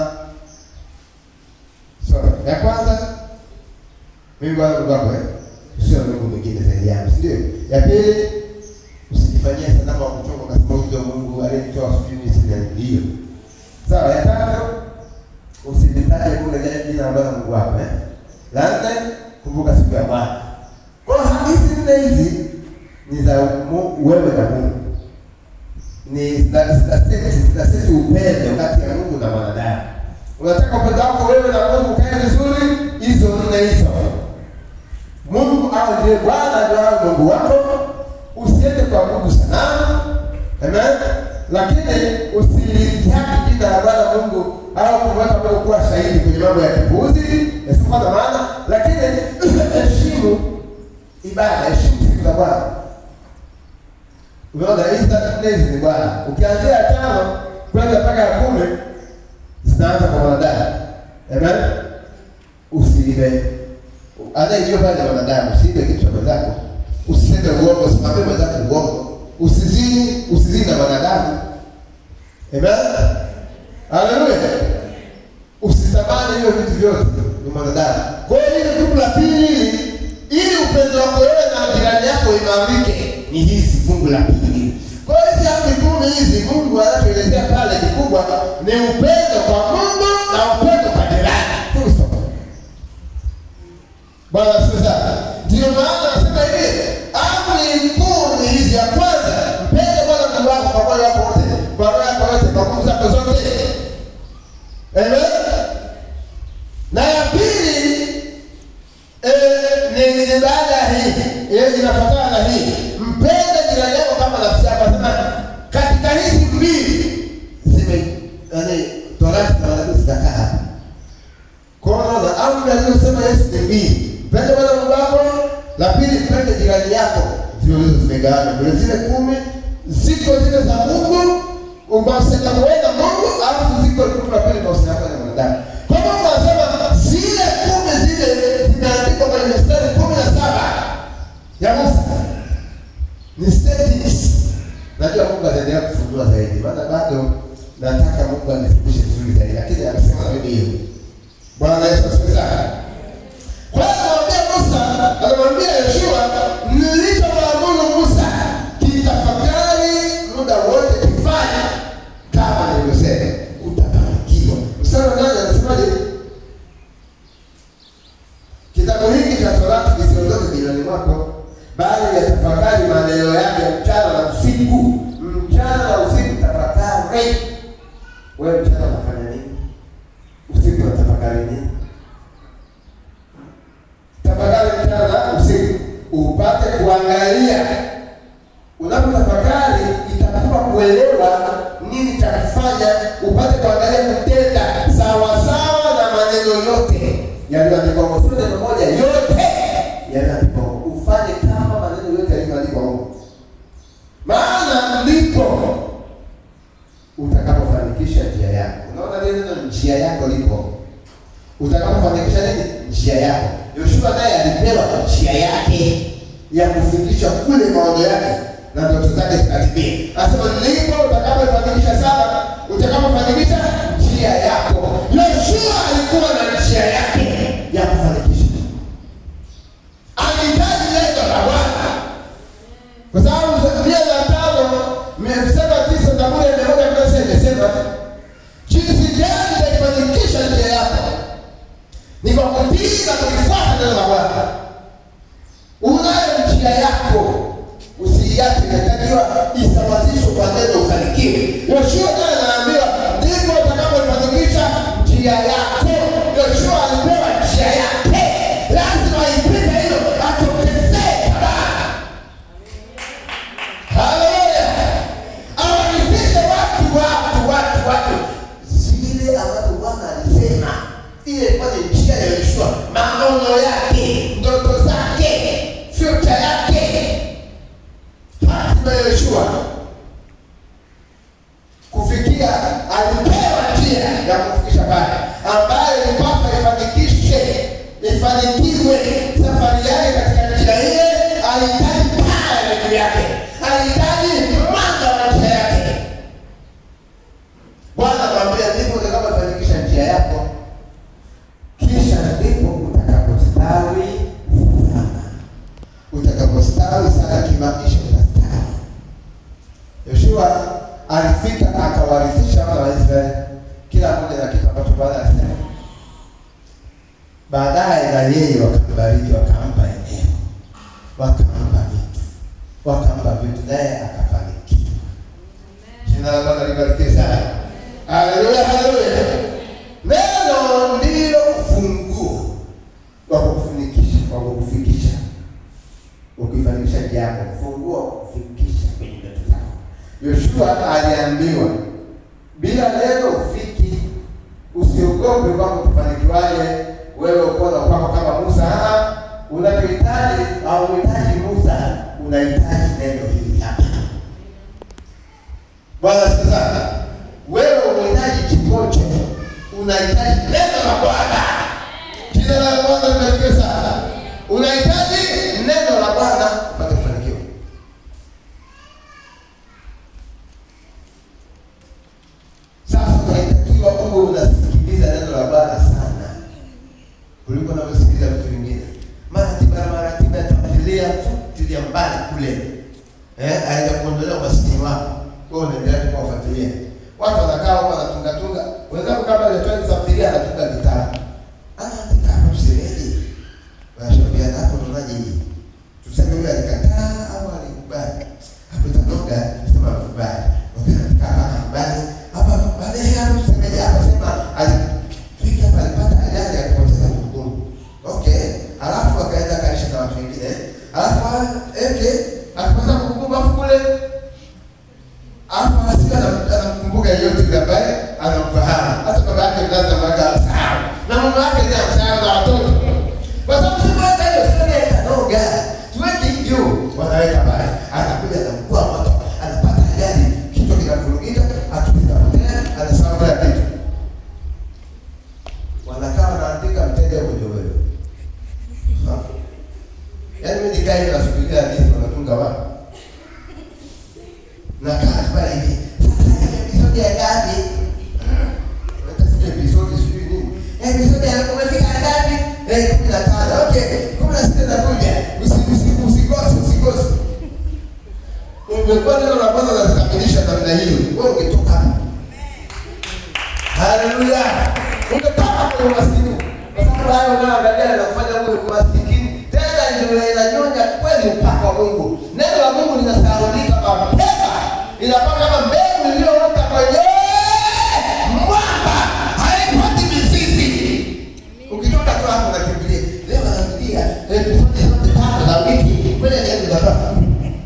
sorry, ya kwanza mimi Bwana Mungu wako eh usio na Mungu mwingine zaidi yangu, ndio. Ya pili usijifanyie sanamu ya kuchonga kasema ndio Mungu aliyetoa sijui sisi ndio. Sawa, ya tatu usijitaje kule jina la Bwana Mungu wako eh. La nne kumbuka siku ya Bwana. Kwa hizi nne hizi ni za wewe na Mungu. Ni za za sisi upendo kati ya Mungu na wanadamu. Unataka upendo wako wewe na Mungu ukae vizuri, hizo nne hizo. Mungu au ndiye Bwana ndio Mungu wako. Usiende kwa Mungu sanamu. Amen. Lakini usilihaki jina la Bwana Mungu au kumweka Mungu kuwa shahidi kwenye mambo ya kipuuzi, yasiyo na maana, lakini heshimu ibada, heshimu siku za Bwana. Unaona hizi tatu ni Bwana. Ukianzia tano kwenda mpaka kumi zinaanza kwa wanadamu. Amen. Usiibe. Ana hiyo pale ya wanadamu, usiibe kitu cha zako. Usiseme uongo, usimwambie mwenzako uongo. Usizini, usizini na wanadamu. Amen. Haleluya. Usitamani hiyo vitu vyote ni mwanadamu. Kwa hiyo ile kundi la pili ili upendo wako wewe na jirani yako imarike ni hizi fungu la pili. Kwa hiyo hizi amri kumi hizi Mungu anatuelezea pale kikubwa ni upendo kwa Mungu na upendo kwa jirani. Fuso. Bwana sasa. Ndio maana anasema hivi, amri kuu ni hizi. Ya kwanza, mpende Bwana Mungu wako kwa moyo wako wote, kwa roho yako yote, kwa nguvu zako zote. Amen. Na ya pili eh ni ni baada hii, yeye inafuatana na hii. Mpende jirani yako kama nafsi yako. Sasa katika hizi mbili zime yani Torati na Manabii zitakaa hapa. Kwa maana amri aliyosema Yesu ni mbili. Mpende Bwana Mungu wako, la pili mpende jirani yako. Ndio hizo zimegawana. Kwa zile kumi ziko zile za Mungu, umbasema wewe na Mungu, alafu ziko kumi na pili ndio zinafanya na wanadamu. Kwa Mungu anasema zile kumi zile zinaandikwa kwenye mstari kumi na saba ya Musa. Ni settings. Najua Mungu ataendelea kufunua zaidi. Maana bado nataka Mungu anifundishe vizuri zaidi, lakini anasema mimi hiyo. Bwana Yesu asifiwe. Kwa hiyo anamwambia Musa, anamwambia Yoshua, nilichowaamuru Musa kitafakari muda wote kifanya kama nilivyosema, utafanikiwa. Mstari wa nane anasemaje? Kitabu hiki cha Torati kisiondoke kinywani mwako, bali yatafakari maneno yake mchana na usiku. Mchana na usiku tafakari. Wewe mchana unafanya nini? Usiku unatafakari nini? Tafakari mchana na usiku upate kuangalia. Unapotafakari itakupa kuelewa nini cha kufanya, upate kuangalia kutenda sawa sawa na maneno yote yaliyoandikwa kwa sura moja, yote yanaandikwa. Ufanye kama maneno yote yaliyoandikwa huko. Maana ndipo utakapofanikisha njia yako. Unaona neno njia yako lipo. Utakapofanikisha nini? Njia yako. Yoshua naye alipewa njia yake ya kufikisha kule maono yake na ndoto zake zikatimie. Anasema ndipo utakapofanikisha sana, utakapofanikisha njia yako. Yoshua alikuwa na njia yake ya kufanikisha. Alihitaji neno la Bwana. Kwa sababu mia na tano, mia tisa na moja na moja kwa sasa imesema jinsi gani utaifanikisha njia yako. Ni kwa kutii na kufuata neno la Bwana. Unayo njia yako. Usiiache, inatakiwa isawazishwe kwa neno ufanikiwe. Yoshua naye anaambiwa ndipo utakapofanikisha njia yako. Yoshua alipewa njia yake. Lazima ipite hilo atokezee kabisa. Haleluya. Awanisishe watu watu watu watu zile ambazo Bwana alisema Ile ilikuwa ni njia ya Yoshua, maono yake, ndoto zake, future yake. Hatima ya Yoshua kufikia, alipewa njia ya kufikisha pale, ambayo ilipaswa ifanikishe, ifanikiwe safari yake katika njia ile. Alihitaji paa ya miguu yake, alihitaji mwanga wa njia yake. Bwana anamwambia, ndipo utakapofanikisha njia yako, kisha ndipo utakapostawi sana. Utakapostawi sana kimaisha, utastawi. Yoshua alifika akawarithisha wana wa Israeli kila mmoja na kitu ambacho Bwana alisema. Baadaye na yeye wakambariki, wakampa eneo, wakampa vitu, wakampa vitu, naye akafanikiwa. Jina la Bwana libarikiwe sana. Haleluya, haleluya. Neno ndilo ufunguo wa kukufikisha, wa kukufikisha. Ukifanikisha jambo, ufunguo wa kukufikisha kwenye ndoto zako. Yoshua aliambiwa, bila neno ufiki, usiogope kwamba kufanikiwaje wewe uko na upako kama Musa. Ah, unachohitaji au unahitaji Musa, unahitaji neno hili hapa. Bwana sasa, wewe unahitaji kipocho, unahitaji neno la Bwana. Jina la Bwana libarikiwe sana. Unahitaji neno la Bwana upate kufanikiwa. Sasa unatakiwa uwe unasikiliza neno la Bwana sana kuliko unavyosikiliza vitu vingine. Maratiba maratiba ya tamthilia, futilia mbali kule. Eh, aenda kuondolea umaskini wako. Wewe unaendelea kufuatilia. Watu wanakaa huko wanatunga tunga. Wenzao kama ile twende tamthilia anatunga vitabu. Anaandika hapo msemaji. Wanashauriana hapo unaje hii? Tuseme yule alikataa au alikubali. Hapo itatoka kusema kubali. Wakaandika hapa kubali. Hapa baadaye hapo msemaji hapa sema alifika hapa alipata ajali akapoteza mguu. Okay. Alafu akaenda kaisha na watu wengine. Alafu okay, akapata mguu bafu kule. Alafu asikia anamkumbuka yote ile ambaye anamfahamu. Hata baba yake mzazi ambaye sawa. Na mama yake ndiye msaada na watoto. Kwa sababu sasa hiyo sio itanoga. Tuweke hivyo wanaweka pale. Anakuja na mkuu moto. Anapata ajali, kichwa kinavurugika, akipita potea, anasahau kila kitu. Wanakaa wanaandika mteja mmoja wewe. Yaani mimi nikai na subiria hadithi wanatunga wapi? Na kaa pale hivi. Episode ya ngapi? Unataka episode sijui nini? Episode ya umefika ngapi? Eh, kumi na tano. Okay, kumi na sita nakuja. Usiku usikose, usikose. Ungekuwa neno la Bwana linakamilisha namna hiyo, wewe ungetoka hapa. Haleluya. Ungetoka kwa umaskini. Kwa sababu hayo unaangalia na kufanya wewe umaskini. Tena ndio inanyonya kweli upako wa Mungu. Neno la Mungu linasahaulika mapema. Inapaka kama mbegu iliyoota kwenye mwamba, haipati mizizi. Ukitoka tu hapo unakimbilia. Leo narudia episode zote tano za wiki. Kwani ndio ndio.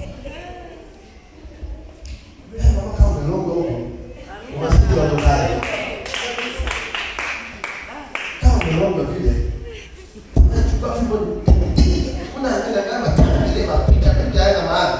Leo kama umelongo huko. Unasikia watu kale. Kama umelongo vile. Unachukua fimbo. Unaangalia kama ile mapicha picha yana maana.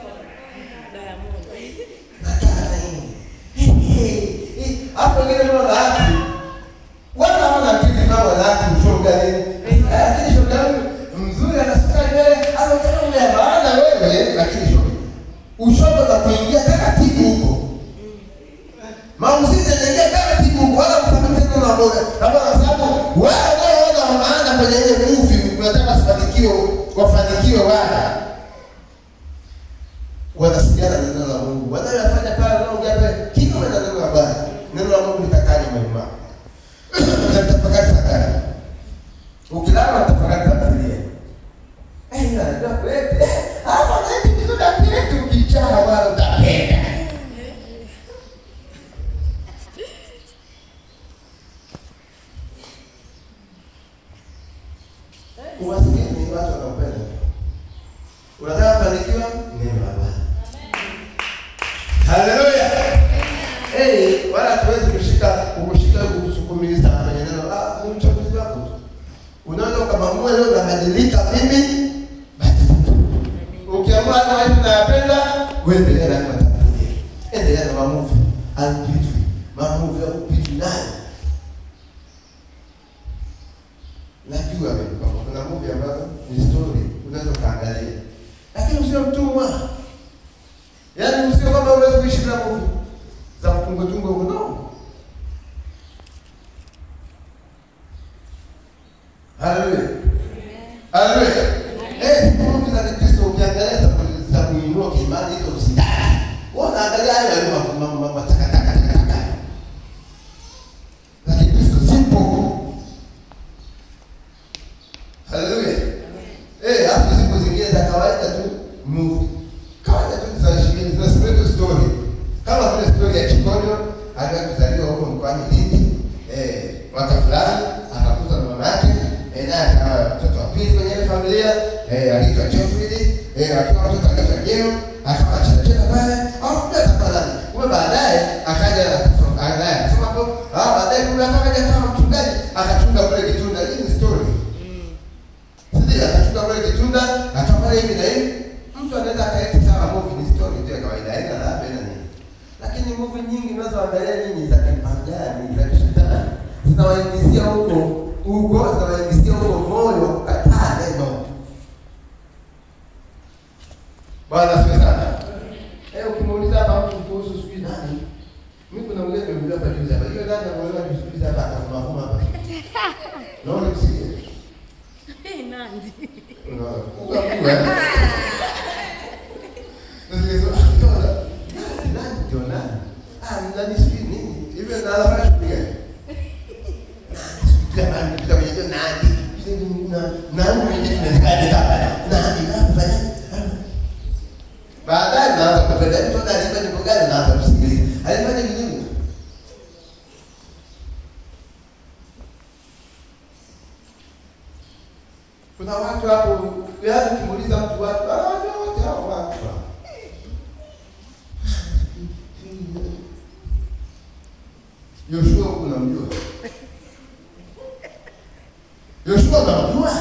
Hapo ngine ndio laati. Wana wana kitu kama laati mshoga nini? Lakini shoga mzuri anasuka nywele, anataka mle maana wewe lakini shoga. Ushoga za kuingia taratibu huko. Mauzizi yanaingia taratibu huko wala mtafute tena na boga. Kwa sababu wewe wana maana kwenye ile movie unataka sifanikiwe, wafanikiwe wala. Wanasikiana na neno la Mungu. Wanayofanya pale wanaongea pale kitu na neno la Bwana. Neno la Mungu litakani mwema. Tafakari sana. Ukilala tafakari tamthilia. Eh, ndio kweli. Hapo ndio kitu cha kitu kichana wala utapenda. Uwasikini watu wanaopenda. Unataka kufanikiwa? Neno la Bwana. Haleluya. Eh, wala tuwezi kushika kushika kusukumiliza kwenye neno. Ah, mtu wewe unabadilika, mimi badilika. Ukiamua haya tunayapenda, wewe endelea na matafsiri. Endelea na mamuvi, alipitwi. Mamuvi au pitu nayo. Najua mimi kwa kuna movie ambazo ni story unaweza kaangalia. Lakini usio mtumwa. Yaani usio kama unaweza kuishi bila movie za kutungo tungo huko no. Haleluya. Haleluya. Eh, movie za Kristo ukiangalia za kuinua kimani hizo usitaki. Wewe unaangalia hayo mambo takataka takataka. Lakini Kristo simple. Haleluya. Eh, hapo siku zingine za kawaida tu movie. Kawaida tu za shilingi za spirit story. Kama vile story ya Chikonyo, aliyezaliwa huko mkoani Lindi, eh, mwaka fulani akakuza na mama yake, eh, naye akawa mtoto wa pili kwenye familia, eh, aliitwa Geoffrey, eh, akiwa mtoto akaitwa Geo, akawa anacheza pale, au kuna tapalani. Kwa baadaye akaja akaja kusoma hapo, ah, baadaye kuna akaja kama mchungaji, akachunga kule Kitunda. Hii ni story. Sisi akachukua kule Kitunda, akafanya hivi na hivi. Mtu anaweza akaeti sawa movie ni story tu ya kawaida, haina labda na nini. Lakini movie nyingi unazoangalia nyinyi za kipagani, za kishetani, zinawaingizia huko, huko zinawaingizia huko moyo wa kukataa neno. Bwana asifiwe sana. Eh, ukimuuliza hapa mtu kuhusu sijui nani, mimi kuna ule nimemjua hapa juzi hapa. Hiyo nani anaona juzi hapa akamwahuma hapa. Naona msikie. Nandi. Unaona. Ukakuwa. Ndio akitoa. Nani ndio nani? Ah, nani sijui nini. Hivi na alafanya shughuli gani? Jamani, tutamjua nani? Sisi na nani mwenyewe tunataka hapa. Nani anafanya? Baadaye naanza kupenda mtu analipa ni gani naanza kusikiliza. Alifanya vizuri. Kuna watu hapo, yaani kimuuliza mtu watu, ah, wote hao watu. Yoshua unamjua? Yoshua unamjua?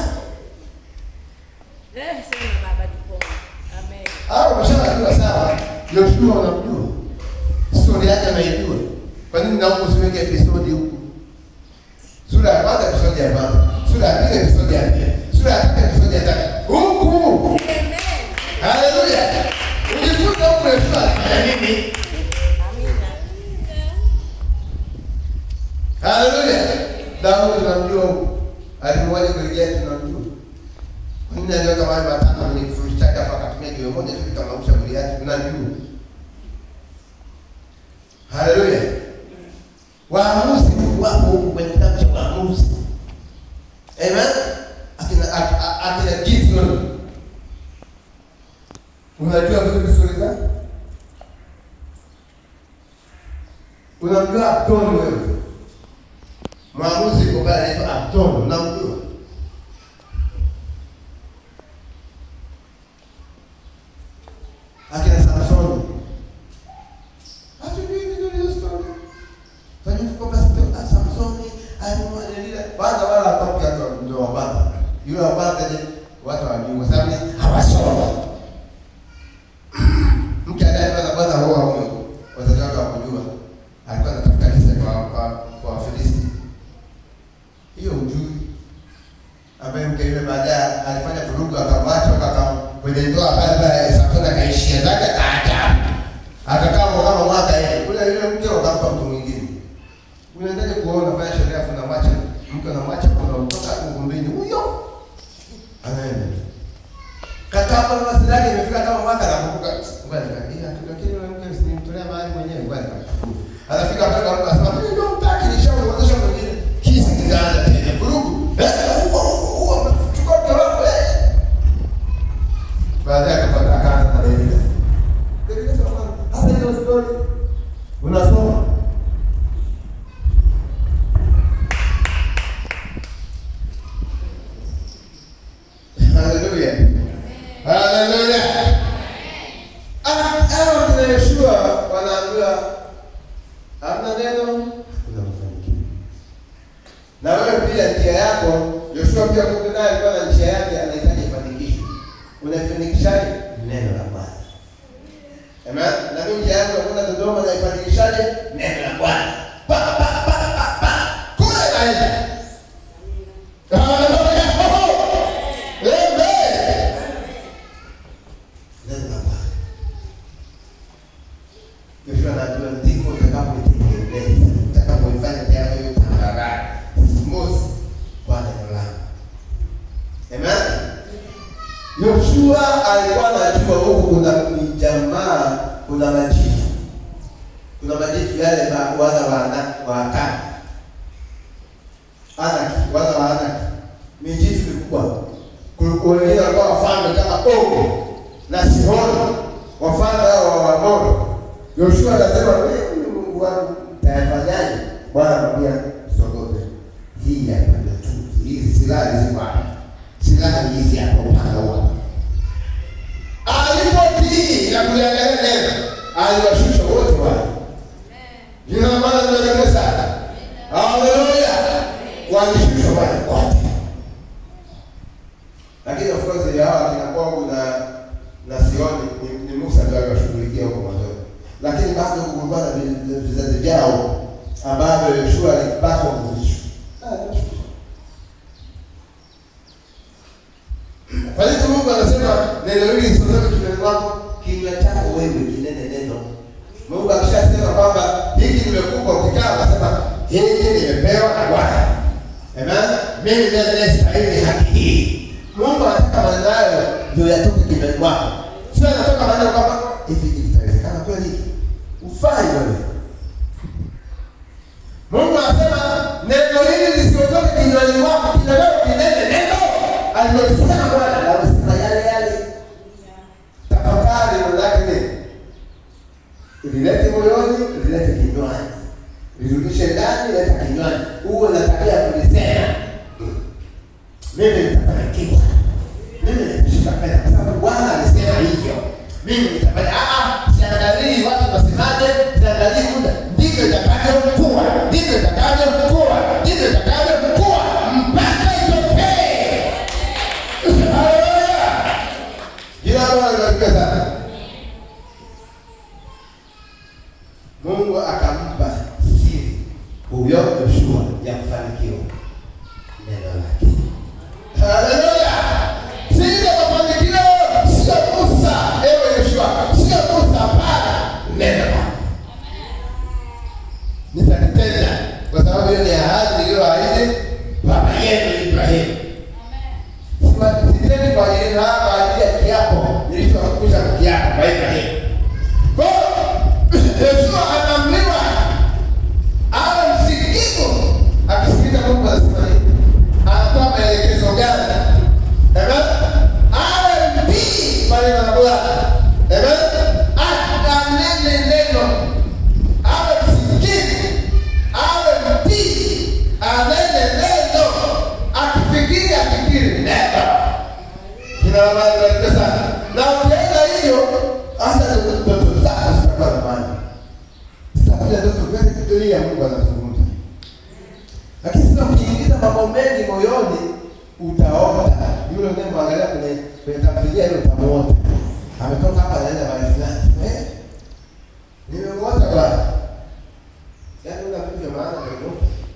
Eh, sema baba ndipo. Amen. Ah, umeshaanjua sawa. Yoshua unamjua? Story yake anaijua. Kwa nini naomba usiweke episode huko? Sura ya kwanza episode ya kwanza. Sura ya pili episode ya pili. Sura ya tatu episode ya tatu. Huku. Amen. Haleluya. Ujifunze huko Yoshua anafanya nini? Amina. Haleluya. Daudi tunamjua huko. Alimwaje kurejea tunamjua. Kwa nini anaweka wale watano kwenye kifurushi chake hapa akatumia jiwe moja tu kama ushauri yake tunajua. Haleluya. Waamuzi wapo huko kwenye kitabu cha Waamuzi. Amen. Akina akina Gideon. Unajua vizuri story zake? Unamjua Abdon wewe? Mwamuzi kwa baba anaitwa Abdon, unamjua? Akina Samson. Hatujui vizuri hiyo story. Fanya kwa story Samson alimwelelea kwanza wala hatoki hata ndio wa kwanza. Yule wa kwanza je watu hawajui kwa sababu hawasoma. Mke anayeanza kwanza roho wa Mungu. Wazazi wake hawajua. Alikuwa anatafuta kisa kwa kwa kwa Filisti. Hiyo ujui. Ambaye mke yule baadaye alifanya vurugu akamwacha akakam kwenye ndoa pale Samson akaishia zake kaacha. Akakaa kama mwaka yeye. Kule yule mke akampa mtu mwingine. Unaendaje kuona fanya sheria afu na mwacha mke na mwacha kuna kutoka ngumbini huyo. Anaenda. Kakaa kwa masuala yake imefika kama mwaka anakumbuka. Ngoja nikadia lakini yule mke usinimtolea mahali mwenyewe ngoja nikakumbuka. Anafika pale kwa mke asema mimi ndio mtaki nishamuozesha mwingine. Kisi kingaanza tena vurugu. Huo chukua mke wako eh. Baadaye akapata akaanza na yeye. Ndio sasa hasa hiyo story unasoma. Haleluya. Haleluya. Ah, hao kina Yoshua wanaambiwa hamna neno kuna mafanikio. Na wewe pia njia yako Yoshua pia kumbe naye alikuwa na njia yake, anahitaji ifanikishwe. Unaifanikishaje? Neno la Bwana. Amen. Na mimi njia yangu kwenda Dodoma na ifanikishaje? Neno la Bwana. Pa pa pa pa pa. Kule naenda. Haleluya. Amen. Neno la Bwana. Yoshua anajua ndiko utakapoitengeneza, utakapoifanya jambo hilo tambarare. Smooth kwa neno lako. Amen. Yoshua alikuwa anajua huko kuna jamaa, kuna majitu. Kuna majitu yale wana wana wakati. Anaki, wana wa Anaki. Mijitu mikubwa. Kulikuwa wengine walikuwa wafalme kama Ogo na Sihoni, wafalme wa Waamori. Yoshua anasema mimi Mungu wangu tayafanyaje? Bwana anamwambia usiogope. Hii hapa ndio tu. Hizi silaha ziko hapa. Silaha hizi hapa upanga hapa. Alipotii na kuliangalia neno, aliwashusha wote wale. Jina la Bwana libarikiwe sana. Haleluya. Walishusha wale wote. Lakini of course hawa kinakuwa na na Sihoni ni, ni Musa ndio aliwashughulikia huko mwanzo. Lakini bado kulikuwa na vizazi vyao ambavyo Yoshua alipaswa kuvishwa. Kwa hiyo Mungu anasema neno hili lisitoke kinywani mwako, kinywa chako wewe kinene neno. Mungu akishasema kwamba hiki nimekupa ukikaa unasema hiki nimepewa na Bwana. Amen. Mimi ndiye ninayestahili haki hii. Mungu anataka maneno hayo ndio yatoke kinywani mwako. Sio anatoka maneno kama hivi vitawezekana kweli? Ufai wewe. Mungu anasema neno hili lisiondoke kinywani mwako, kinywani kinene neno. Aliyosema Bwana na usema yale yale. Tafakari ndani. Ililete moyoni, ililete kinywani. Irudishe ndani, ilete kinywani. Uwe na tabia ya kulisema. Mimi nitafanikiwa. Mimi nitashika fedha kwa sababu Bwana alisema hivyo. Mimi nitafanya ah siangalii watu wasemaje, siangalii muda. Ndivyo itakavyokuwa. Ndivyo itakavyokuwa. Ndivyo itakavyokuwa mpaka itokee. Haleluya. Jina la Bwana libarikiwe sana. Mungu akampa siri huyo Yoshua ya kufanikiwa neno lake. Haleluya. Siri ya mafanikio sio Musa, ewe Yoshua, sio Musa bali neno lake. Nitakutenda kwa sababu hiyo ni ahadi niliyoahidi baba yenu Ibrahimu. Amen. Siteni kwa ajili ya kwa ajili ya kiapo nilichokuja kukiapa kwa Ibrahimu. Kwa Yoshua anaambiwa awe msikivu akisikiliza Mungu anasema nini. Anatoa maelekezo gani? Amen. Awe mtii kwa neno la Bwana. Amen. Akanene neno. Awe msikivu. Awe mtii. Anene neno. Akifikiri afikiri neno. Jina la Bwana libarikiwe sana. Na ukienda hiyo hata ndoto zako zitakuwa na maana. Zitakuja ndoto gani kidolia Mungu anazungumza. Lakini sasa ukiingiza mambo mengi moyoni utaota. Yule unayemwangalia kwenye kwenye tamthilia ile utamuota. Ametoka hapa anaenda mahali fulani. Eh? Nimemuota bwana. Yaani unafikia maana ndio.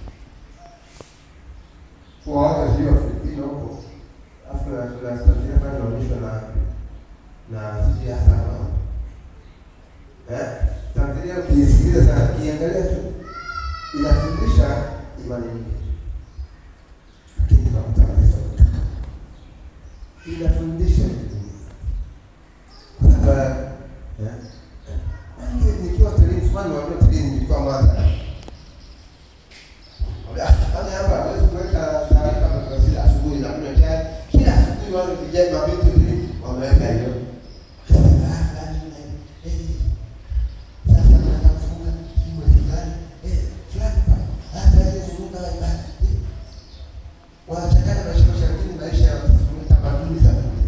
Kwa watu sio Filipino huko. Afu na tunasafiri pale naonyeshwa na na sisi hasa mama. Eh? Tamthilia ukisikiliza sana, kiangalia tu inafundisha imani mpya. Lakini tunakutana inafundisha kwa sababu eh eh nikiwa tele fulani wapia tele nilikuwa mwanza. Hata hapa hawezi kuweka taarifa kwa zile asubuhi na kunywa chai. Kila asubuhi wale vijana mabinti tele wameweka hiyo. Wanachanganya maisha maisha lakini maisha ya tamaduni za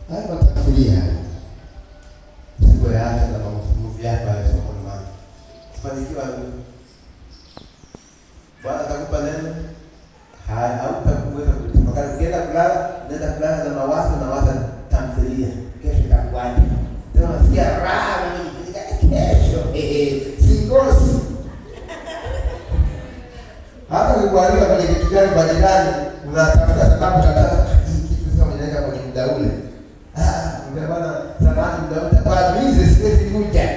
Haya matafuria. Siku ya hata na maumivu yako ya soko na mama. Kufanikiwa Bwana atakupa neno. Haya hautakuweza kutafakari. Ukienda kulala, nenda kulala na mawazo na waza tamthilia. Kesho itakuwaje? Tena unasikia raha na mimi kesho. Eh, sikosi. Hata ukiangalia kwenye kitu gani kwa jirani, unatafuta sababu kadhaa. Hii kitu sasa unaenda kwenye muda ule. Ah, ndio bwana, zamani muda ule kwa mizi siwezi kuja.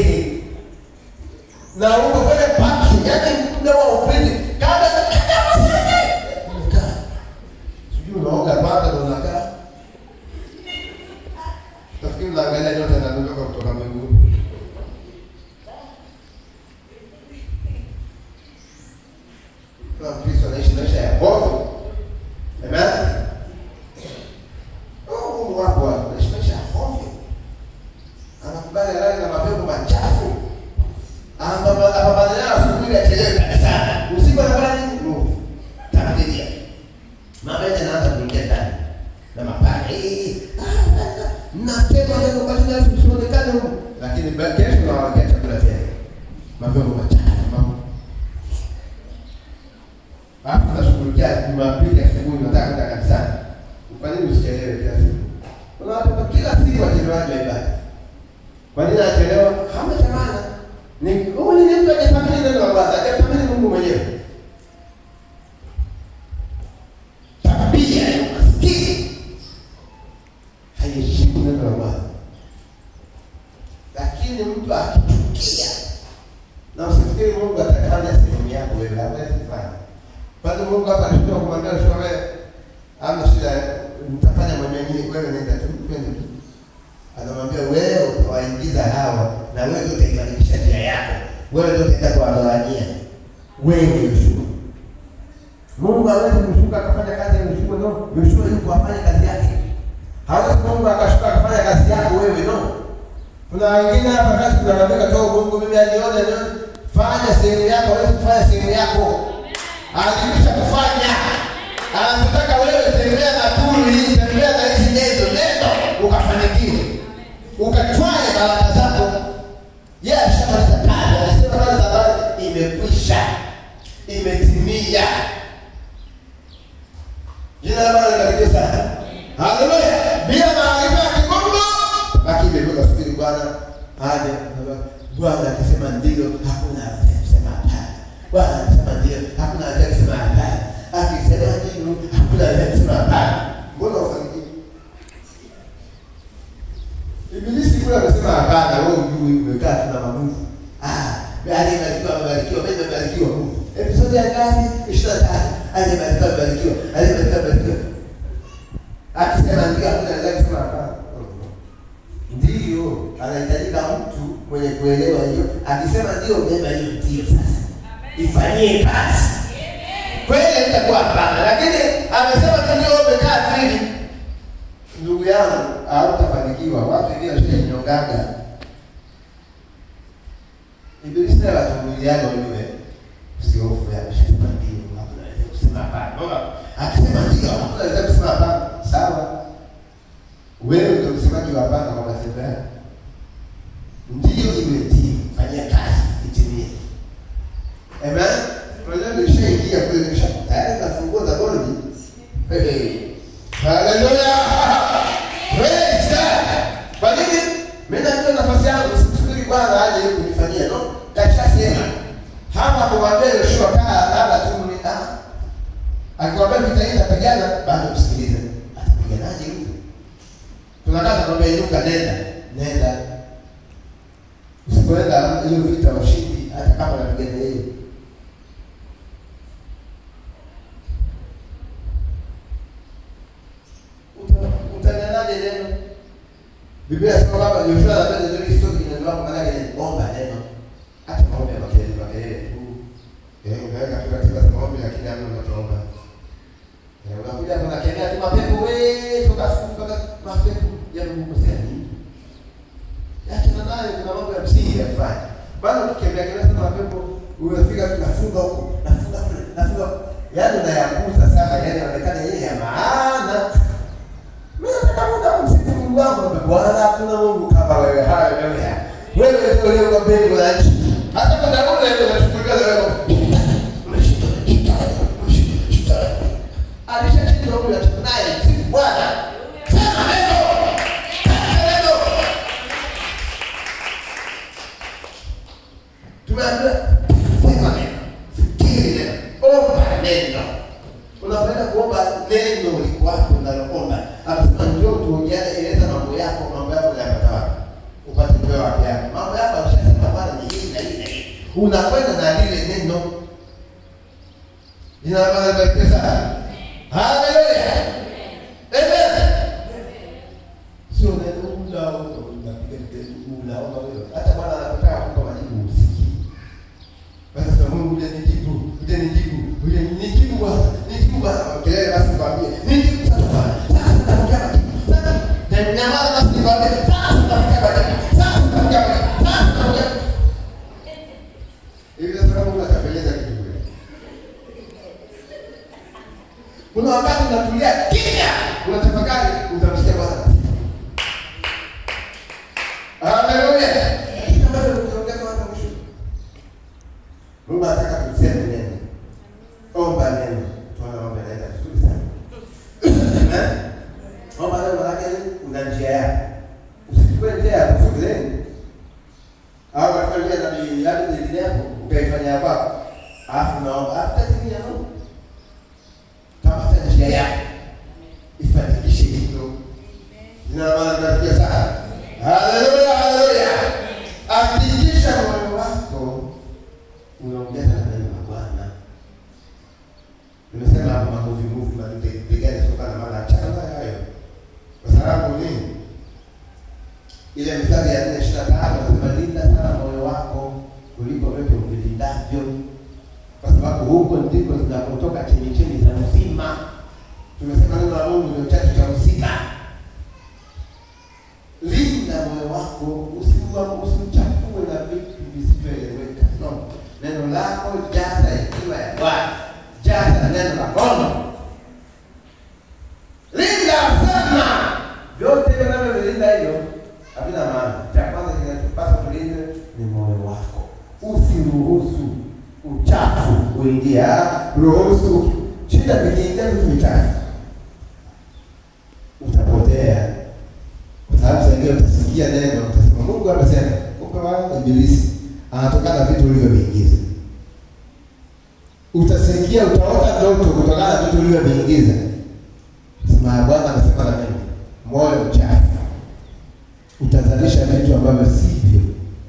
Na uko kwenye paki, yaani muda wa upende. Kada kada msije. Sijui unaoga paka ndo unakaa. Tafikiri unaangalia yote yanatoka kutoka mbinguni. Kwa Kristo anaishi maisha ya hofu. Amen. Oh, Mungu wako anaishi maisha ya hofu. Anakubali halali na mapepo machafu. Amba ababadala asubuhi achelewe kanisani. Usiku anafanya nini? Mungu. Tamthilia. Mama yake anaanza kuingia ndani. Na mapana. Eh, nasema ndio kwa nini usionekane huko. Lakini kesho na wakati chakula tena. Mapepo machafu. Hapo tunashughulikia Jumapili asubuhi nataka kwenda kanisani. Kwa nini usichelewe kila siku? Kuna watu kwa kila siku wachelewa ibada. Kwa nini anachelewa? Hana tamana. Ni oh ni mtu ajifanyie neno la Bwana, ajifanyie Mungu mwenyewe. Tabia ya maskini haiheshimu neno la Bwana. Lakini mtu akichukia na usifikiri Mungu atafanya sehemu yako wewe, hawezi kufanya. Pale Mungu hapa anataka kumwambia wewe ama shida mtafanya mwenyewe wewe nenda tu twende tu. Anamwambia wewe utawaingiza hawa na wewe ndio utaifanikisha njia yako. Wewe ndio utaenda kuwagawanyia. Wewe Yoshua. Mungu hawezi kushuka akafanya kazi ya Yoshua no. Yoshua yuko afanye kazi yake. Hawezi Mungu akashuka akafanya kazi yako wewe no. Kuna wengine hapa kazi tunalalamika tu Mungu mimi aliona no. Fanya sehemu yako, wewe kufanya sehemu yako. Anaanza kufanya. Anataka wewe tembea na tuli, tembea na hizi neno, neno ukafanikiwe. Ukatwae baraka zako. Yeye ashamaliza kazi, anasema baraka za Bwana imekwisha. Imetimia. Jina la Bwana libarikiwe sana. Haleluya. Bila maarifa ya Mungu, baki hivyo fikiri Bwana aje. Bwana akisema ndio, hakuna kusema hapana. Bwana akisema ndio, hakuna kusema hapana. Akisema ndio, hakuna kusema hapana. Mbona ufanikiwe? Ibilisi kule anasema hapana, wewe ujui umekaa tuna mamungu. Ah, bali barikiwa barikiwa, mimi barikiwa Mungu. Episode ya ngapi? ishirini na tatu. Ale barikiwa barikiwa, ale barikiwa barikiwa. Akisema ndio, hakuna kusema hapana. Ndio, anahitajika mtu mwenye kuelewa hiyo. Akisema ndio, beba hiyo ndio sasa. Ifanyie kazi. Kweli itakuwa hapana, lakini amesema ndio umekaa hivi. Ndugu yangu, hautafanikiwa. Watu ndio washinyongaga. Ibilisi anatumuliaga wewe. Usihofu ya kusema ndio, hakuna kusema hapana. Akisema ndio, hakuna kusema hapana. Sawa. Wewe ndio msemaji wa hapana kwa matendo yako. Ndio imetii, fanyia kazi, itimie. Amen. Kwa hiyo nishaingia kule nimeshakutana na funguo za bodi. Hey. Haleluya. Praise God. Kwa nini? Mimi ndio nafasi yangu, sifikiri Bwana aje kunifanyia, no? Kashasema. Hapa kumwambia Yoshua kaa lala tu ni ah. Akikwambia vita hii itapigana, bado msikilize. Atapiganaje huyu? Tunataka kwamba inuka nenda, nenda. Usipoenda hiyo vita ushindi hata kama unapigana hiyo. Utanyanaje neno? Biblia inasema kwamba Yoshua anapenda ndio historia inaendelea kwa maana yake omba neno. Hata maombi ya makelele makelele tu. Eh, unaweka tu katika maombi lakini hamna unachoomba. Eh, unakuja kuna kelele tu mapepo wewe tukasuka mapepo ya Mungu sasa. Lakini nayo kuna mambo ya msingi ya kufanya. Bado tukitembea kile sana mapepo unafika tunafunga huko, nafunga kule, nafunga. Yaani unayakuza sana, yaani inaonekana yeye ya maana. Mimi nataka muda msiku tunaye sifu Bwana. Sema neno. Sema neno. Tumeambiwa sema neno. Fikiri neno. Omba neno. Unapenda kuomba neno liko wapi unaloomba? Anasema njoo tuongeane, eleza mambo yako, mambo yako yanapata wapi? Upate kupewa wapi yako. Mambo yako ukishasema bwana ni hii na hii na hii. Unakwenda na lile neno. Jina la Bwana libarikiwe sana. Haleluya. Amen. Sio neno ula unapiga ula ula. Hata Bwana anataka kukupa majibu usiki. Basi sasa Mungu uje nijibu, uje nijibu, uje nijibu Bwana. Nijibu Bwana. Kelele basi kwambie. Nijibu sasa Bwana. Sasa nitakuja majibu. Sasa na nyama basi kwambie. Sasa nitakuja majibu. Sasa nitakuja majibu. Sasa nitakuja. Hivi sasa Mungu atapeleza kitu kweli. Kuna wakati unatulia kimya, unatafakari, utamsikia Bwana. Haleluya. Kama bado ukiongea hata mwisho. Mungu anataka kusema neno. Omba neno. Tuona mambo yanaenda vizuri sana. Amen. Omba neno lake una njia yako. Usichukue njia ya kufugeleni. Au katika njia za biashara nyingine yako, ukaifanya hapa. Alafu naomba hata chini ya Mungu. Tafuta njia yako. Ifanikishe hilo. Jina la Bwana libarikiwe sana. Haleluya, haleluya. Hakikisha moyo wako unaongea na neno la Bwana. Nimesema hapo makofi nguvu na nipigane soka na maana achana hayo. Kwa sababu nini? Ile Mithali ya nne ishirini na tano inasema linda sana moyo wako kuliko vyote uvilindavyo. Kwa sababu huko ndiko zinapotoka chemchemi za uzima. Tumesema neno la Mungu ndio chanzo cha uzima. Linda moyo wako, usiwa usichafue na vitu visivyoeleweka. No. Neno lako jaza hekima ya Bwana. Jaza neno la Bwana. Linda sana. Vyote vinavyolinda hiyo havina maana. Cha kwanza kinachopaswa kulinde ni moyo wako. Usiruhusu uchafu uingia. Ruhusu shida vikiingia vitu vichafu, utapotea. Kwa sababu sasa utasikia neno, utasema Mungu amesema, kumbe wao ibilisi anatokana na vitu ulivyoviingiza. Utasikia, utaota ndoto kutokana na vitu ulivyoviingiza. Sema Bwana amesema na mimi, moyo mchafu utazalisha vitu ambavyo sivyo.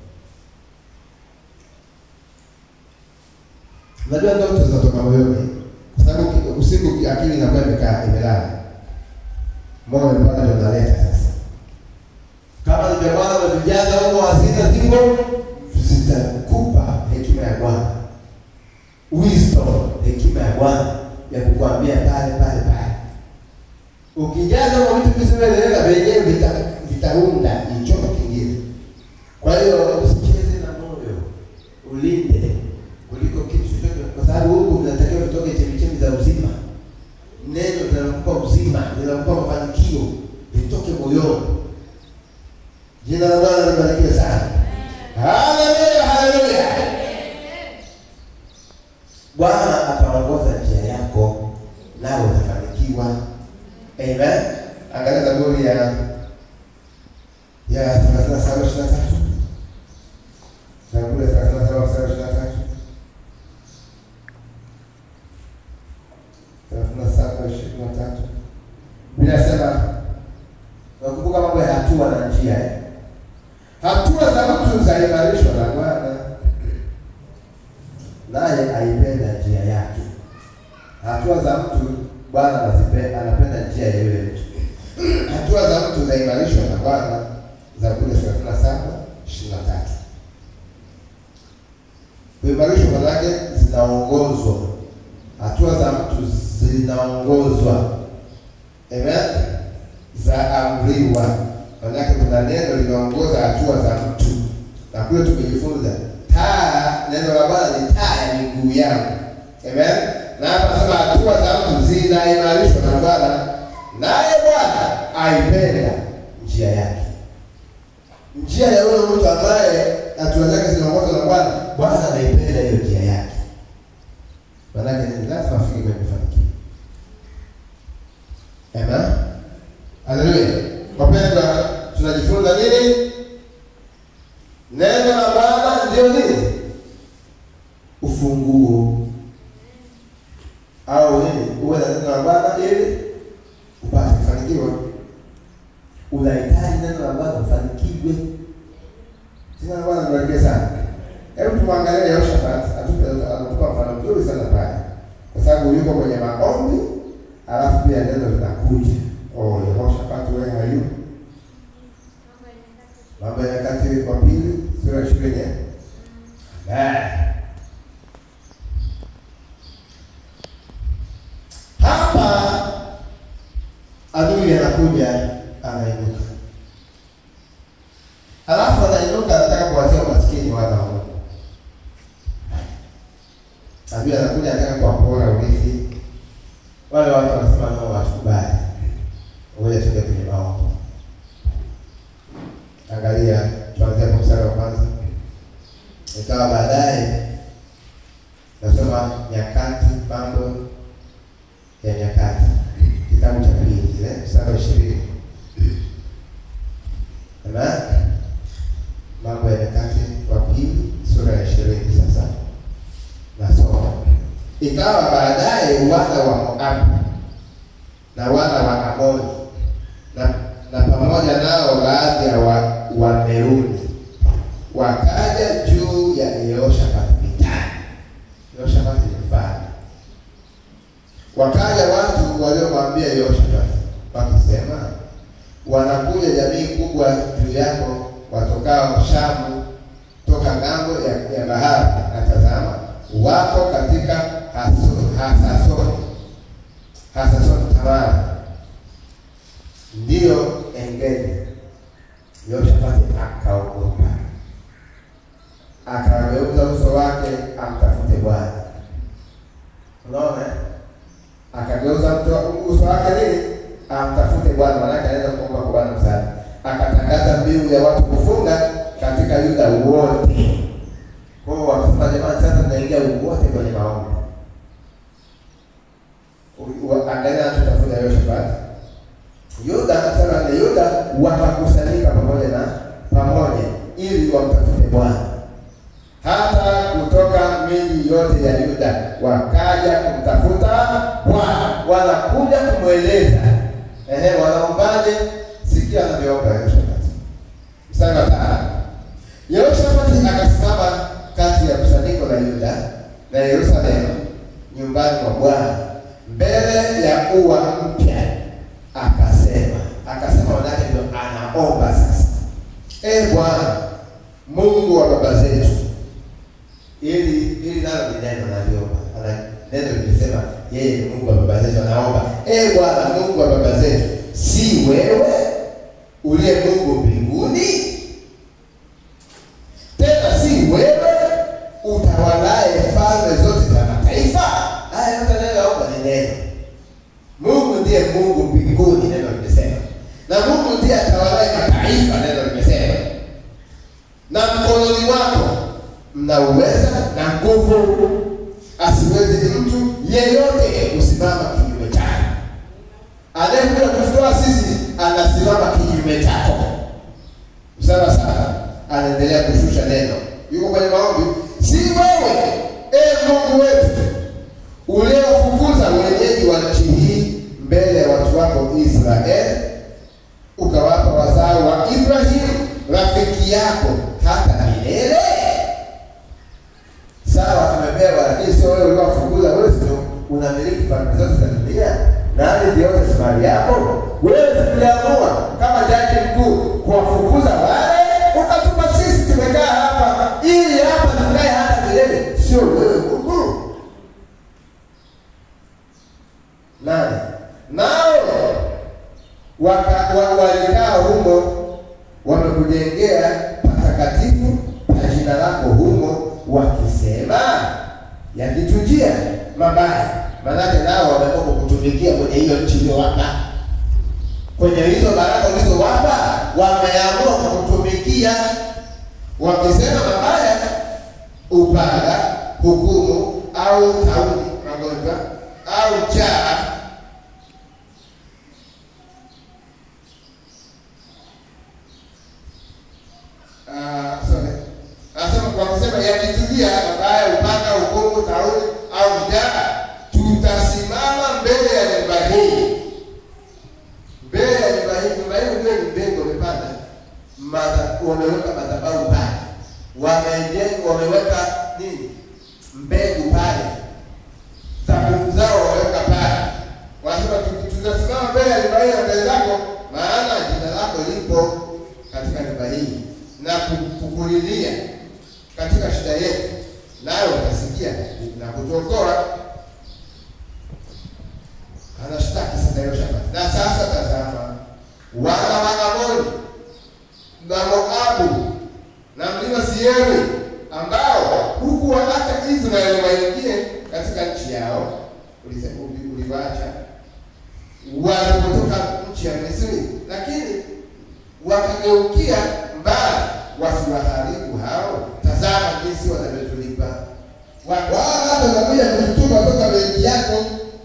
Unajua ndoto zinatoka moyoni. Kwa sababu usiku akili inakuwa imekaa imelala. Moyo bado ndio unaleta sasa. Kama ni Bwana amevijaza huko hazina ziko, zitakupa hekima ya Bwana. Wisdom, hekima ya Bwana ya kukuambia pale pale pale. Ukijaza kwa vitu visivyoeleweka vyenyewe vita vitaunda hicho kingine. Kwa hiyo usicheze na moyo. Ulinde kuliko kitu chochote, kwa sababu huko unatakiwa kutoka chemchemi za uzima. Neno linakupa uzima, linakupa mafanikio, litoke moyoni. Jina la Bwana libarikiwe sana. Haleluya, haleluya. Bwana ataongoza njia yako nawe utafanikiwa. Amen. Angalia Zaburi ya ya thelathini na saba ishirini na tatu. Zaburi ya thelathini na saba ishirini na tatu. thelathini na saba ishirini na tatu. Biblia inasema, nakumbuka mambo ya hatua na njia. Eh? Hatua za mtu zaimarishwa na Bwana, naye aipenda njia yake. Hatua za mtu Bwana anazipenda, anapenda njia ya yule mtu. Hatua za mtu zaimarishwa na Bwana. Zaburi thelathini na saba ishirini na tatu. Kuimarishwa maana yake zinaongozwa. Hatua za mtu zinaongozwa. Amen. Za amriwa. Maana yake kuna neno linaongoza hatua za mtu. Na kule tumejifunza taa, neno la Bwana ni taa ya miguu yangu. Amen. Na hapa sema hatua za mtu zinaimarishwa na Bwana, naye Bwana aipenda njia yake. Njia ya yule mtu ambaye hatua zake zinaongozwa na Bwana, Bwana anaipenda hiyo njia yake. Maana ni lazima afike kwenye mafanikio. Amen. Haleluya. Wapendwa, tunajifunza nini? Neno la Bwana ndio nini? Ufunguo. Au nini? Uwe na neno la Bwana ili upate kufanikiwa. Unahitaji neno la Bwana ufanikiwe. Jina la Bwana libarikiwe sana. Hebu tumwangalie Yehoshafati, atupe atupa mfano mzuri sana pale. Kwa sababu yuko kwenye maombi, alafu pia neno linakuja. Oh, Yehoshafati wewe hayu. Mambo ya Nyakati wa pili sura ishirini. Amen. Hapa adui anakuja, anainuka. Alafu anainuka anataka kuwatia maskini wana wa Mungu. Adui anakuja anataka kuwapora urithi. Wale watu wanasema nao watukubali. Ngoja tuende kwenye maombi. Angalia tuanze kwa mstari wa kwanza. Ikawa baadaye nasoma Nyakati, mambo ya Nyakati. Kitabu cha pili kile mstari wa ishirini. Amen. Mambo ya Nyakati wa pili sura ya ishirini sasa. Nasoma. Ikawa baadaye wana wa Moabu na wana wa Amoni na, na pamoja nao baadhi ya wa, wa Meruni wakaja juu ya Yehoshafati vitani. Yehoshafati ni mfalme. Wakaja watu waliomwambia Yehoshafati wakisema, wanakuja jamii kubwa juu yako watokao Shamu toka ngambo ya, ya bahari, na tazama wako katika Hasasoni Hasasoni Hasasoni Tamari ndio Engedi. Yehoshafati akaogopa, akageuza uso wake amtafute Bwana. Unaona? Akageuza uso wake nini? Amtafute Bwana, maana anaenda kuomba kwa Bwana msaada. Akatangaza mbiu ya watu kufunga katika Yuda wote. Kwa hiyo wakasema, jamani, sasa tunaingia wote kwenye maombi. Angalia tutafuta Yehoshafati. Yuda sasa na Yuda wakakusanyika pamoja na pamoja ili wamtafute Bwana. Hata kutoka miji yote ya Yuda wakaja kumtafuta Bwana. Wanakuja kumweleza. Ehe, wanaombaje? Sikia anavyoomba Yehoshafati. Mstari wa tano. Yehoshafati akasimama kati ya kusanyiko la Yuda na Yerusalemu nyumbani mwa Bwana mbele ya ua mpya, akasema akasema wanake ndio anaomba sasa, e Bwana Mungu wa baba zetu. Ili ili nalo ni neno analiomba. Ana neno linasema yeye ni Mungu wa baba zetu, anaomba e Bwana Mungu wa baba zetu, si wewe uliye Mungu mbinguni? Tena si wewe utawalaye falme zote za mataifa? Haya yote anayoomba ni neno. Mungu ndiye Mungu mbinguni, neno limesema. Na Mungu ndiye atawalaye mataifa, neno limesema. Na mkononi wako mna uweza na nguvu, asiwezi mtu yeyote kusimama kinyume chako. Anayekuja kututoa sisi anasimama kinyume chako. Msara sana anaendelea kushusha neno. Yuko kwenye maombi. Si wewe, e Mungu wetu, uliofukuza wenyeji wa nchi hii mbele ya watu wako Israeli, ukawapa wazao wa Ibrahimu rafiki yako hata milele? Sawa, tumepewa, lakini sio wewe uliowafukuza. Wewe sio unamiliki falme zote za dunia na ardhi yote si mali yako. Wewe uliamua kama jaji mkuu kuwafukuza wale, ukatupa sisi tumekaa hapa ili hapa tukae hata milele. Sio wewe Mungu. Nani? Nao waka walikaa humo, wamekujengea patakatifu pa jina lako humo, wakisema yakitujia mabaya. Maana nao wameamua kukutumikia kwenye hiyo nchi iliyowapa. Kwenye hizo baraka ulizowapa wameamua kukutumikia, wakisema mabaya, upanga, hukumu au tauni, magonjwa au njaa wameweka madhabahu pale, wamejenga, wameweka nini, mbegu pale, dhabihu zao wameweka pale. Wanasema tunasimama mbele ya nyumba hii na mbele zako, maana jina lako lipo katika nyumba hii na kukulilia katika shida yetu, nayo utasikia na kutuokoa. Anashtaki sasa Yehoshafati. Na sasa tazama, wana wa Amoni na Moabu na mlima Seiri ambao huku waacha Israeli waingie katika nchi yao, ulisema uliwaacha walipotoka nchi ya Misri, lakini wakageukia mbali wasiwaharibu hao. Tazama jinsi wanavyotulipa. Wala watakuja kututupa kutoka benki yako.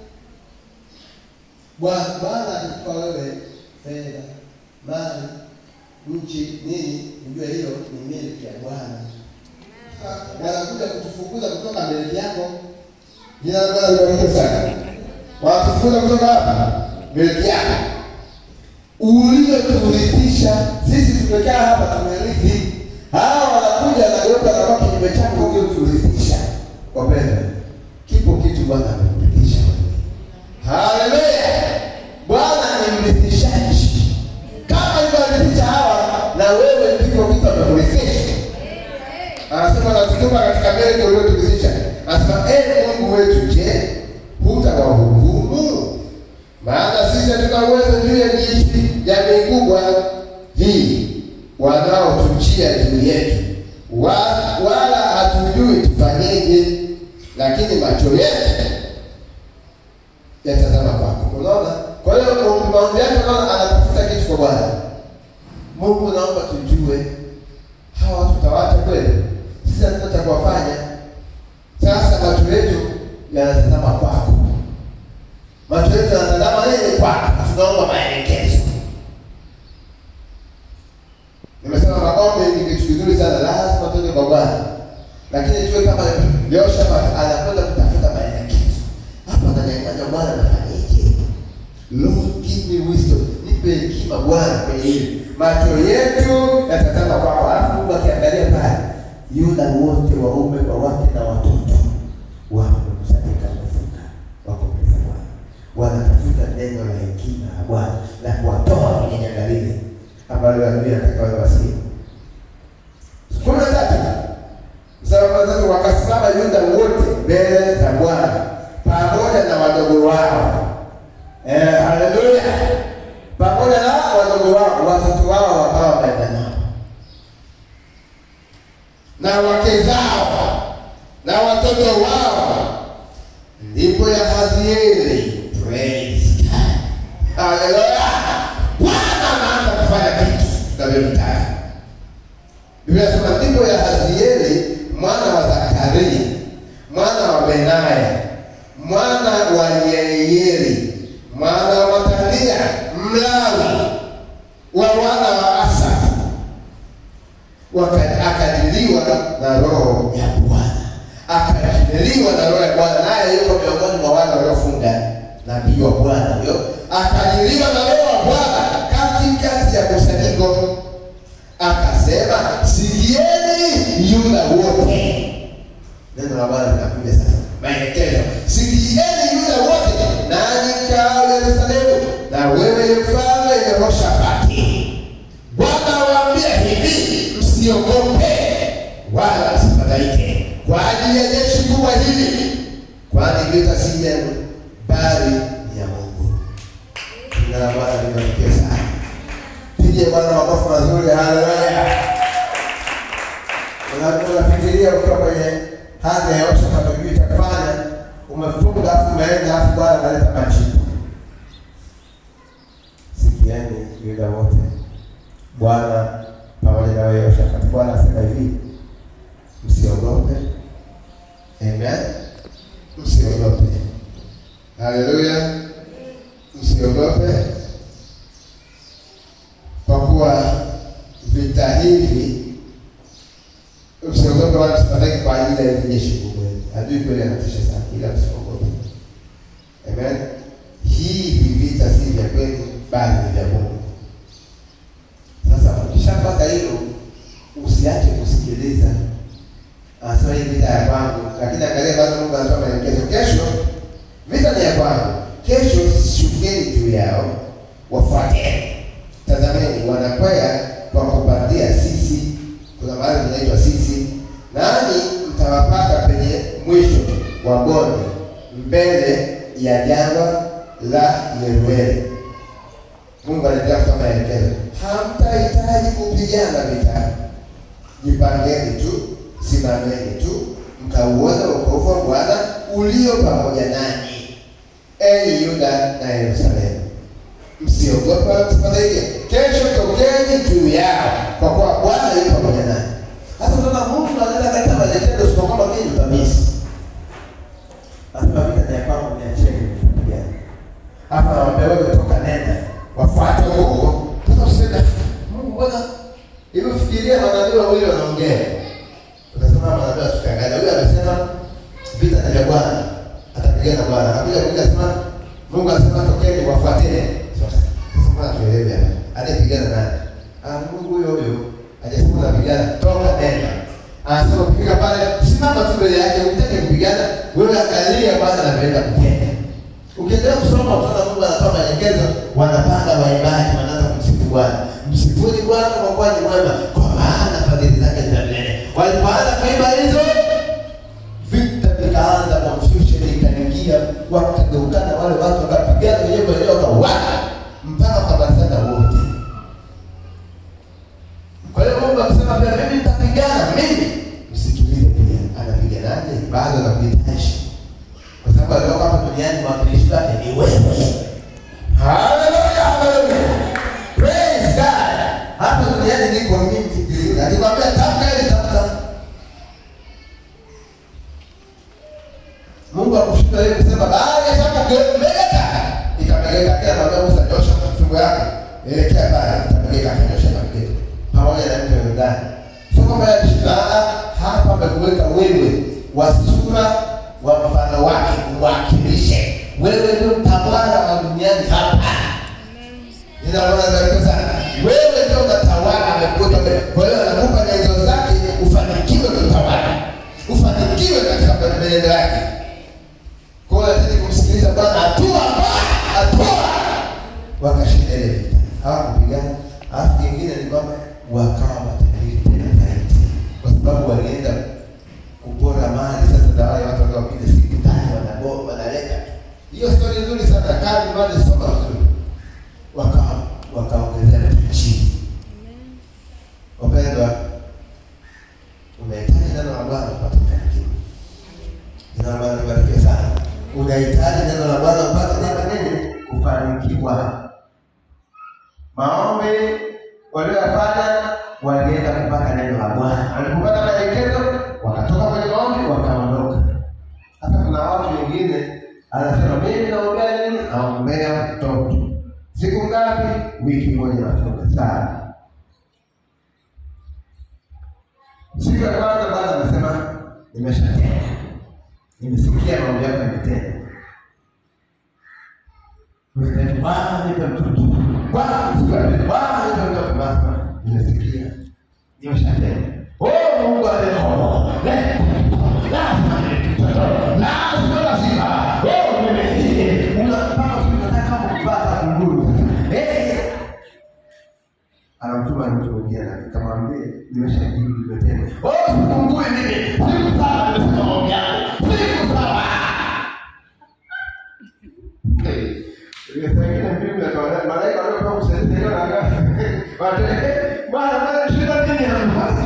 Bwana atakupa wewe fedha, mali, nchi, nini, ujue hilo ni milki ya Bwana. Wanakuja kutufukuza kutoka benki yako. Jina la Bwana libarikiwe sana. Watufukuza kutoka hapa benki yako. Ulioturithisha sisi, tumekaa hapa tumerithi. Hao wanakuja na yote na kwa kinyume chako ulioturithisha. Wapenda, kipo kitu Bwana amekurithisha wewe. Haleluya! Bwana ni mrithishaji. Kama alivyorithisha hawa, na wewe kipo kitu amekurithisha. Anasema natutuma katika mbele ulioturithisha. Anasema ee Mungu wetu, je, hutawahukumu? Maana sisi hatuna uwezo juu ya nchi ya mikubwa hii wanaotuchia juu yetu, wala hatujui tufanyeje, lakini macho yetu yatazama kwako. Unaona? Kwa hiyo maombi yake unaona anatafuta kitu kwa Bwana. Mungu, naomba tujue hawa watu tutawacha kweli? Sisi hatuna cha kuwafanya. Sasa macho yetu yanatazama kwako. Macho yetu yanatazama nini kwako? Tunaomba maelekezo. Nimesema maombi ni kitu kizuri sana, lazima tuende kwa Bwana. Lakini tuwe kama Yehoshafati anakwenda kutafuta maelekezo. Hapa ananyang'anya Bwana, anafanyaje? Lord, give me wisdom. Nipe hekima Bwana kwenye hili. Macho yetu yatazama kwako. Alafu Mungu akiangalia pale, Yuda wote, waume kwa wake na watoto wamekusanyika kufunga, wako mbele za Bwana. Wanatafuta neno la hekima ya Bwana la kuwatoa kwenye janga lile ambalo adui anataka wasikie. kumi na tatu Sababu wakasimama Yuda wote mbele za Bwana pamoja na wadogo wao. Eh, haleluya. Pamoja na wadogo wao, watoto wao wakawa wameenda nao, na wake zao na watoto wao. Ndipo Yahazieli, praise God, haleluya, Bwana anaanza kufanya kitu tunavyotaka. Biblia inasema ndipo Yahazieli mwana wa Zakaria, mwana wa Benaya, mwana wa Yeieli, mwana wa Matania, Mlawi wa wana wa Asafu, akadiliwa na roho ya Bwana. Akadiliwa na roho ya Bwana, naye yuko miongoni mwa wale waliofunga nabii wa Bwana huyo. Akadiliwa na roho ya Bwana katikati ya kusanyiko, akasema, sikieni Yuda wote. Neno la Bwana linakuja sasa, maelekezo. Sikieni Yuda wote, nanyi mkaao Yerusalemu, na wewe mfalme Yehoshafati, Bwana waambia hivi, msiogope wala msifadhaike kwa ajili ya jeshi kubwa hili, kwani vita si yenu bali ni ya Mungu. Jina la Bwana libarikiwe sana. Pigie Bwana makofi mazuri. Haleluya. Unafikiria ukiwa kwenye hali ya Yehoshafati ujui cha kufanya, umefunga afu umeenda afu Bwana analeta majibu. Sikieni Yuda wote, Bwana pamoja na wewe Yehoshafati. Bwana asema hivi, msiogope. Amen. Msiogope. Haleluya. Msiogope, kwa kuwa vita hivi, msiogope wala msifadhaike kwa ajili ya jeshi kubwa. Adui kweli anatisha sana, ila msiogope. Amen. Hivi vita si vya kwenu bali ni vya Mungu. Sasa ukishapata hilo, yao, wafuateni. Tazameni wanakwea kwa kupandia sisi, kuna mahali zinaitwa sisi, nani mtawapata penye mwisho wa bonde mbele ya jangwa la Yerueli. Mungu anaendelea kutoa maelekezo. Hamtahitaji kupigana vita. Jipangeni tu, simameni tu, mkauona wokovu wa Bwana ulio pamoja nanyi, enyi Yuda na Yerusalemu. Msiogope wala msifadhaike. Kesho tokeni juu yao, kwa kuwa Bwana yupo pamoja nanyi. Hata kama Mungu anaenda katika maelekezo, sio kama mimi utamisi. Hata vita ya kwako ni acheni kupigana. Hapa wamewewe kutoka nenda, wafuate huko. Sasa useme Mungu Bwana, hebu fikiria manabii wawili wanaongea. Utasema manabii tukangalia. Huyu amesema vita ni vya Bwana, atapigana Bwana. Akapiga kuja sema Mungu anasema tokeni wafuateni. Sasa sasa tuelewe hapa. Anapigana nani? Ah, Mungu huyo huyo. Hajasema anapigana, toka nenda. Anasema ukifika pale simama tu mbele yake, unataka kupigana, wewe angalia Bwana anaenda kutenda. Ukiendelea kusoma utaona Mungu anatoa maelekezo, wanapanga waimbaji wanaanza kumsifu Bwana. Msifuni Bwana kwa kuwa ni mwema, kwa maana fadhili zake ni za milele. Walipoanza kuimba hizo, vita vikaanza, confusion ikaingia, wakageukana wale watu wakapigana wenyewe wenyewe wakauana mpaka wakamalizana wote. Kwa hiyo Mungu akisema pia mimi nitapigana, mimi msikilize pia. Anapiganaje? Bado anakuhitaji. Kwa sababu alikuwa hapa duniani mwakilishi wake ni wewe. Hallelujah, hallelujah. Praise God. Hapa duniani niko mimi sikiliza. Akikwambia tamka ile tamka. Mungu akushuka yeye kusema baada ya shaka kumeleka. Ikamegeka kila mmoja Musa nyosha mfungo yake. Elekea pale ikamegeka nyosha mfungo. Pamoja na mtu ndani. Sio kama ya shida hapa amekuweka wewe wasura wa mfano wake uwakilishe. Wewe ndio mtawala wa duniani hapa. Ninaona ndio sana. Wewe ndio unatawala amekuweka wewe. Kwa hiyo anakupa nyenzo zake ufanikiwe kutawala. Ufanikiwe katika maendeleo yake. Kwa hiyo lazima kumsikiliza Bwana hatua kwa hatua. Wakashinda ile vita. Hawakupigana. Alafu kingine ni kwamba wakawa matajiri tena zaidi. Kwa sababu walienda kupora mali. Sasa ndio wale watu wakapiga siku tano wanagoma wanaleta. Hiyo story nzuri sana, kali bali soma vizuri. Waka wakaongezea chini. Amen. Wapendwa, unahitaji neno la Bwana upate kufanikiwa. Neno la Bwana libarikiwe sana. Unahitaji neno la Bwana upate nini? Kufanikiwa. Maombi waliofanya walienda kupata neno la Bwana. Walipopata maelekezo wakatoka kwenye maombi wakaondoka. Hata kuna watu wengine anasema mimi naombea nini? Naombea mtoto. Siku ngapi? Wiki moja nafunga sana. Siku ya kwanza Bwana anasema nimeshatenda. Nimesikia maombi yako yametenda. Wewe Bwana nipe mtoto. Bwana siku ya Bwana nipe mtoto basi. Nimesikia. Nimeshatenda. Oh Mungu aleluya. Lazima lazima. Oh mimi unapaka tunataka kupata nguru. Eh. Anamtuma mtu mwingine akamwambia nimeshajibu nimetenda. Oh sikungui mimi. Siku sawa nimeshaongea. Siku sawa. Eh. Ile sasa mimi na kwa malaika wale kwa kusaidia na anga. Watu bwana bwana shida nini hapa?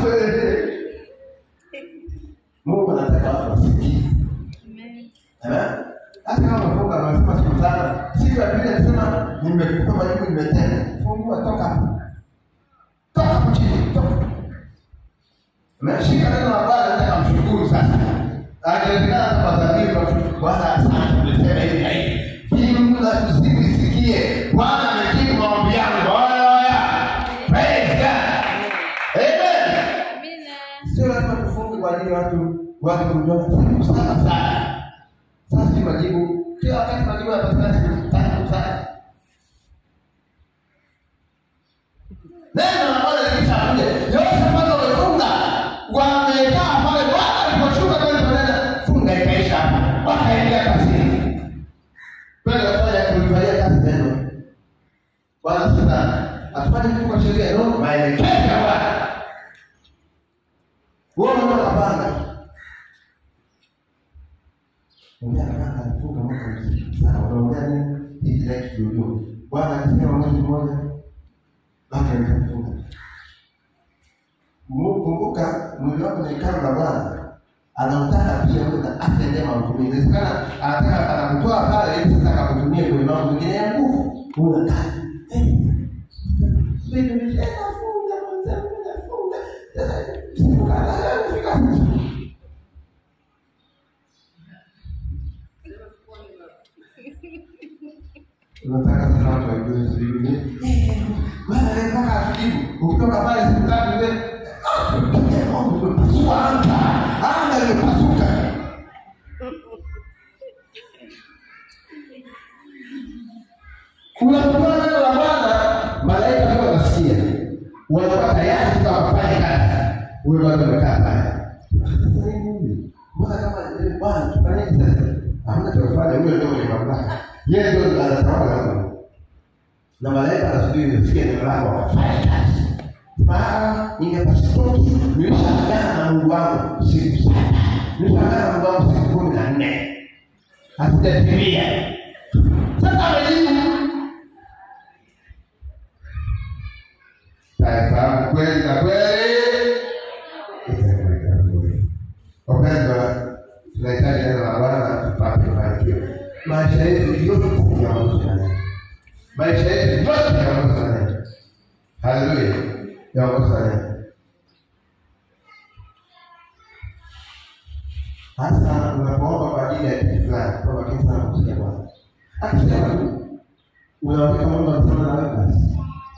Mungu anataka watu wasikie. Amen. Amen. Hata kama unafunga unasema siku sana, siku ya pili anasema nimekupa majibu nimetenda. Fungua toka hapo. Toka hapo chini, toka. Umeshika neno la Bwana nataka mshukuru sasa. Akiendelea kwa dhamiri kwa Bwana asante nimesema hivi na hivi. Hii Mungu na tusikie. Bwana amejibu maombi yangu. Haleluya. Praise God. Amen. Amina. Sio lazima tufunge kwa ajili watu watu kujua siku sana sana. Sasa si majibu. Kila wakati majibu yanapatikana siku tatu sana. Neno la Bwana likishakuja, yote ambayo wamefunga, wamekaa pale Bwana aliposhuka kwenye meza, funga ikaisha. Wakaendelea kazini. Pale wafanya kulifanyia kazi neno. Atufanye kitu kwa sheria, no, maelekezo ya Bwana. Wewe unapanga. Mungu anataka kufunga mwaka mzima. Sawa, unaongea nini? Hii ndio kidogo. Bwana akisema mwezi mmoja, basi anafunga. Mungu kumbuka, mwili wako ni hekalu la Bwana. Anataka pia wewe na afya njema utumie. Inawezekana anataka anakutoa pale ili sasa akakutumie kwenye mambo mengine ya nguvu. Unataka. Wewe unataka funga, unataka funga. Unataka sana watu wajue siri. Bwana anataka atibu. Ukitoka pale siku tatu ile umepasuka. Anga imepasuka. Unapokuwa neno la Bwana, malaika ndio wanasikia. Wanakuwa tayari kufanya kazi. Wewe bado umekaa pale. Mbona kama Bwana tufanye sasa? Hamna cha kufanya, wewe ndio mwenye mamlaka. Yeye ndio anatawala. Na malaika anasubiri usikie neno lako afanye kazi. Maana ningepasitoki nilishaagana na Mungu wangu siku saba. Nilishaagana na Mungu wangu siku kumi na nne. Hatujatimia. Sasa amejibu. Taifa kweli na kweli. Itakwenda kweli. Wapendwa, tunahitaji neno la Bwana tupate mafanikio. Maisha yetu yote ya Mungu. Maisha yetu yote ya Mungu. Haleluya. Ya Mungu. Hasa unapoomba kwa ajili ya kitu fulani, kwa kitu sana kusikia Bwana. Akisema tu unaweka Mungu anasema na wewe basi.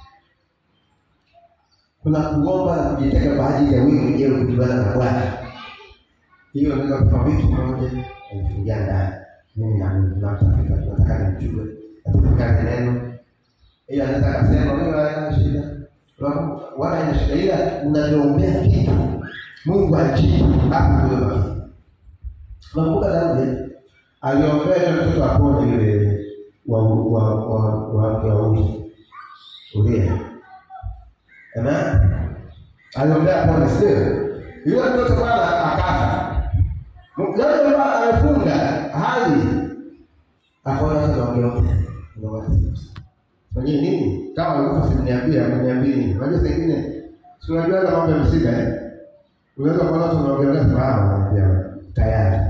Kuna kuomba na kujitenga kwa ajili ya wewe mwenyewe kujibana na Bwana. Hiyo ndio kwa vitu moja inaingia ndani. Mimi na ninatafuta tunataka nimjue. Nataka neno. Yeye anaweza kusema wewe hauna shida. Wala haina shida, ila unaniombea kitu. Mungu ajibu hapo wewe. Nakumbuka Daudi aliombea mtoto apone yule wa wa wa wa wa Uria. Amen. Aliombea apone sio? Yule mtoto bwana akafa. Mungu alifunga hali akaona tunaongea. Kwa nini? Kama alikuwa simniambia, ameniambia nini? Unajua zingine si unajua kama mambo yamsika eh? Unaweza kuona tunaongelea sawa anambia tayari.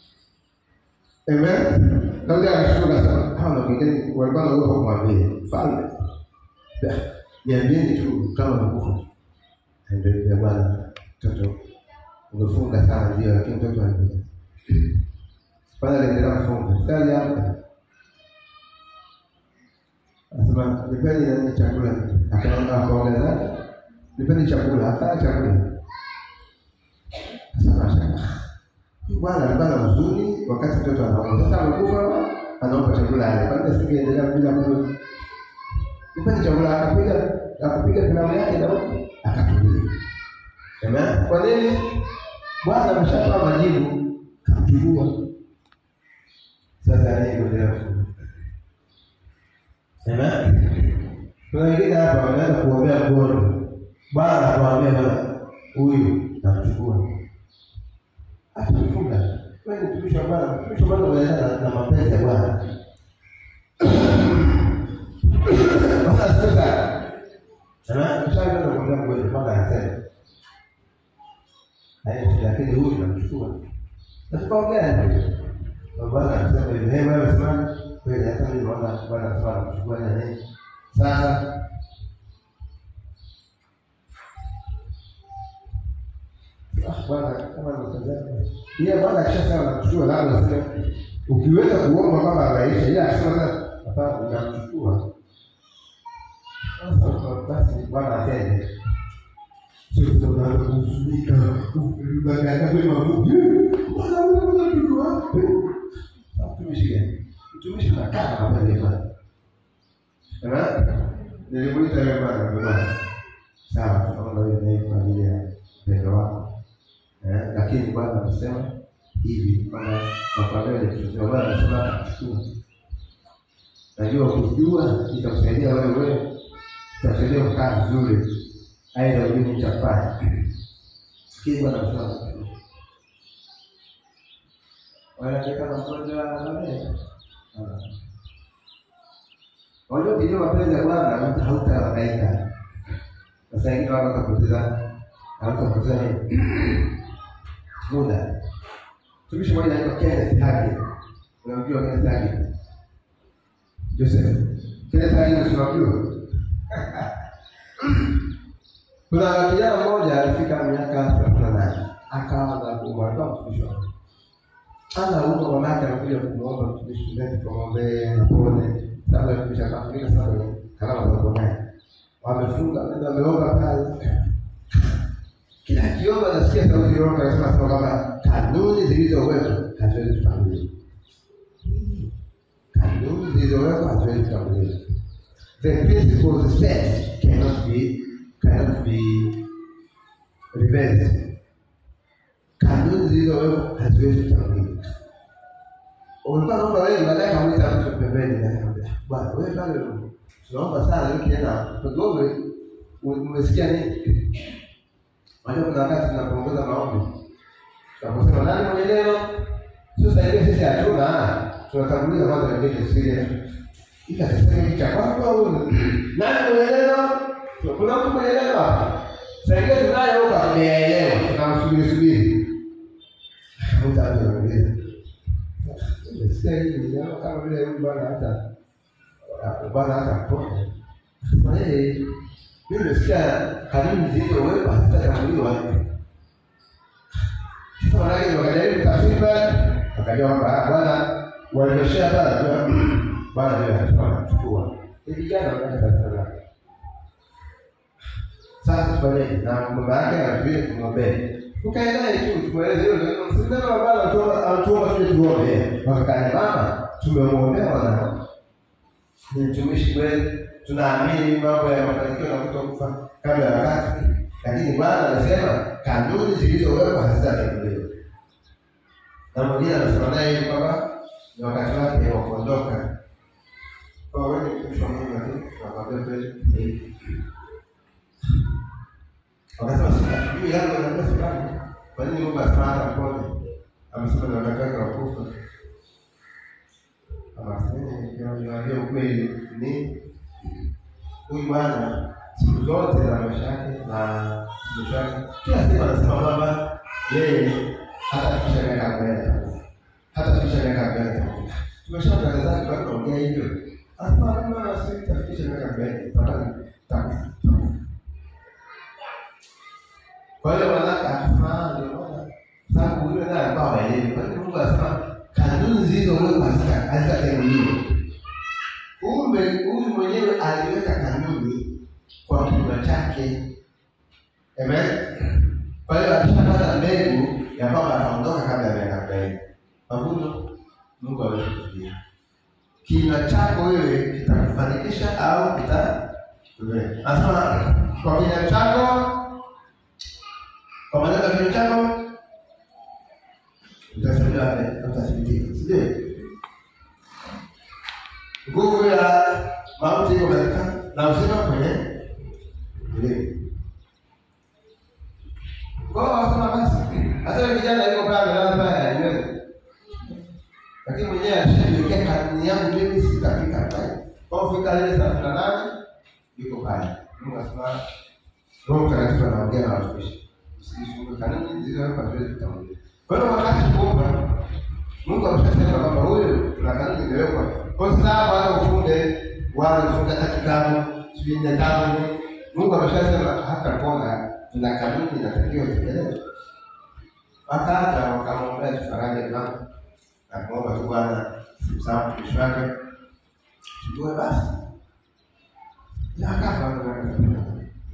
Amen. Ndio anashuka sana. Kama wengine walikuwa wanaogopa kumwambia, "Falme." Niambieni tu kama nakufa. Ndio bwana mtoto umefunga sana ndio lakini mtoto anakuja. Bwana aliendelea kufunga. Sasa hapa anasema nipeni nani chakula. Akaanza kuongeza. Nipeni chakula, hata chakula. Sasa Bwana alikuwa na huzuni wakati mtoto anaomba. Sasa amekufa, anaomba chakula ale. Baada singeendelea bila kula. Nipeni chakula, akapiga, akapiga filamu yake na huko akatulia. Amen. Kwa nini? Bwana ameshatoa majibu, kamjibua. Sasa ni kuendelea. Amen. Kuna wengine hapa wanaanza kuombea mgonjwa. Bwana anawaambia bwana huyu namchukua. Atafunga. Wewe ni mtumishi wa Bwana, mtumishi wa Bwana unaenda na mapenzi ya Bwana. Bwana sasa. Amen. Mshaka ndio kuombea mgonjwa Bwana anasema. Hayo lakini huyu namchukua. Tutaongea ndio. Bwana anasema hivi, "Hey wewe simama." Kweli hata mimi naona Bwana anasema kuchukua na nini. Sasa Bwana kama unatazama. Yeye Bwana akishasema kuchukua labda anasema ukiweza kuomba kama maisha yeye akisema hapa unamchukua. Sasa basi Bwana atende. Sio tunataka kufunika kubagana kwa mafuta. Bwana unamchukua. Mtumishi gani? Mtumishi anakaa kama Bwana. Amen. Nilimuita yeye Bwana Bwana. Sawa, tunaomba wewe kwa ajili ya pendo wako. Eh, lakini Bwana anasema hivi kwamba mapambano ni kitu Bwana anasema kuchukua. Najua ukijua itakusaidia wewe wewe tutasaidia kukaa vizuri, aidha ujini chafanya. Kii wana msana. Wanataka na mgonjwa wale. Wajua kijua mapenzi ya Bwana mtu hautahangaika. Sasa hivi watu watapoteza hawatapoteza nini? Muda. Tumishi mmoja anaitwa Kenneth Hagin. Unamjua Kenneth Hagin? Joseph. Kenneth Hagin unamjua? Kuna kijana mmoja alifika miaka thelathini na nane. Akawa na kuumwa mtumishi wake. Ana uko mama yake anakuja kumuomba mtumishi wetu kumwombea apone. Sasa mtumishi akafika sana kama zaponaye. Wamefunga ndio ameomba pale. Kila kiomba nasikia sauti roho anasema kama kanuni zilizowekwa haziwezi kutambuliwa. Kanuni zilizowekwa haziwezi kutambuliwa. The principles set cannot be cannot be reversed. Kanuni zilizowekwa haziwezi kutambuliwa. Ulikuwa naomba wewe baadaye kamwita mtu pembeni na kumwambia, "Bwana, wewe pale tunaomba sana wiki jana, tugowe umesikia nini?" Wajua kuna wakati tunapoongoza maombi. Tunaposema nani mwenye neno? Sio sasa sisi hatuna, tunatanguliza kwanza wengine sisi. Ika sasa hivi cha kwako au nani mwenye neno? Kuna mtu mwenye neno hapa. Sasa hivi tunayo huko ameelewa, tunamsubiri subiri. Mtaanza kuongea. Sasa hivi ndio kama vile huyu bwana hata bwana hata pole. Sasa hivi mimi nasikia kanuni zilizowekwa hazitatambuliwa. Sasa wanaje wakajaribu kutafuta wakajua kwamba bwana walioshia pale bwana ndio anachukua. Hivi jana wakatafuta. Sasa tufanye na mama yake anatuye kumwombea. Ukaenda hivi tueleze hiyo ndio msindano wa bwana atoa atoa tuje tuombe. Wakakanya mama tumemwombea bwana. Ni mtumishi wetu. Tunaamini mambo ya mafanikio na kutokufa kabla ya wakati. Lakini Bwana anasema kanuni zilizowekwa hazitatambuliwa. Na mwingine anasema naye hivi kwamba ni wakati wake wa kuondoka. Kwa wewe ni mtumishi wa Mungu lakini tunakwambia kweli. Wakasema sasa hivi yangu na ndio sababu. Kwa nini Mungu asema pole? Amesema ni wakati wake wa kufa. Amesema ndio ukweli ni huyu bwana siku zote za maisha yake na maisha yake kila siku anasema kwamba yeye hatafikisha miaka arobaini. Hatafikisha miaka arobaini. Tumeshatangaza kwa kuongea hivyo. Hapa kama sitafikisha miaka arobaini, tafadhali. Kwa hiyo wanataka afahamu ndio sababu yule naye ambao yeye kwa nini Mungu anasema kanuni zilizowekwa hazitatambuliwa. Kumbe huyu mwenyewe aliweka kanuni kwa kinywa chake. Amen. Kwa hiyo akishapata mbegu ya kwamba ataondoka kabla ya miaka arobaini. Mavuno Mungu alishuhudia. Kinywa chako wewe kitakufanikisha au kita wewe. Asema kwa kinywa chako kwa maneno ya kinywa chako utasema utathibitika. Sio? Nguvu ya mauti iko katika na uzima kwenye ile. Kwa wasema basi. Hata kijana yuko pale na pale anyweza. Lakini mwenyewe alishajiwekea kanuni yangu mimi sitafika pale. Kwa kufika ile saa nane yuko pale. Mungu asema Roho Mtakatifu anaongea na watumishi. Usijisumbue kanuni zilizowekwa ziweze kutambuliwa. Kwa hiyo wakati kuomba Mungu ameshasema kwamba huyu kuna kanuni imewekwa. Kwa sababu hata ufunde wala ufunga takikano sijui tano Mungu ameshasema hata pona tuna kanuni inatakiwa tekelezwe. Wakati wakamwambia tufanye na akaomba tu Bwana simsahau mtumishi wake. Sijue basi. Na akafa na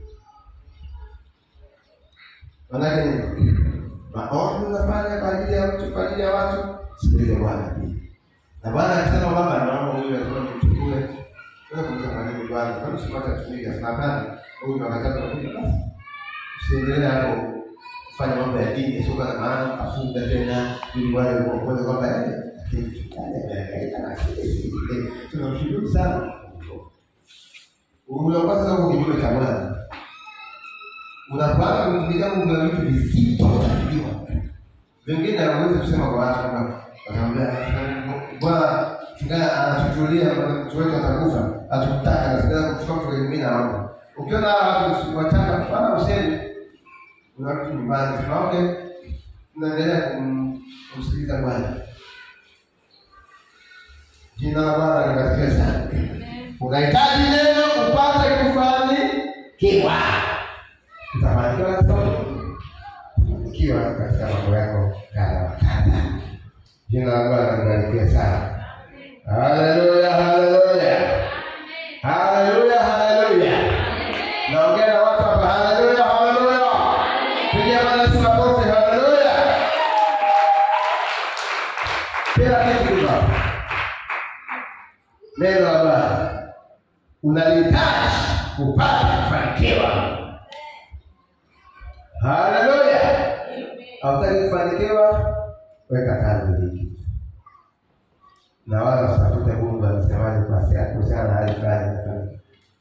Manake nini? Maombi unafanya kwa ajili ya mtu, kwa ajili ya watu, sikilize Bwana pia. Na Bwana akisema kwamba naomba huyu lazima tuchukue. Wewe kumta maneno Bwana, kama usimwacha tumiga sana huyu akataka kufika basi. Usiendelee hapo kufanya mambo ya dini sio kwa maana afunga tena ili wale waone kwamba yeye lakini tukaje na sisi tunamshukuru sana. Unakosa huko kinyume cha Bwana. Unapanga kumtumikia Mungu na vitu visivyo kujua. Wengine hawawezi kusema kwa watu kama wanaambia Bwana kinga anachukulia mtu wetu atakufa, atukutaka na sasa kuchukua mtu mwingine na hapo. Ukiona watu wataka bwana useme unarudi nyumbani, sema okay. Tunaendelea kumsikiliza Bwana. Jina la Bwana libarikiwe sana. Unahitaji neno kupata kufanikiwa. Utafanikiwa kufanikiwa katika mambo yako kadha wa kadha. Jina la Bwana libarikiwe sana. Haleluya, haleluya. Haleluya, haleluya. Naongea na watu hapa, haleluya, haleluya. Pigia Bwana sifa kote, haleluya. Kila kitu hapa. Neno la Bwana unalihitaji kupata kufanikiwa. Haleluya. Hautaki kufanikiwa, weka kando hiki. Na wala usitafute Mungu anasemaje kwa siasa kuhusiana na hali fulani fulani.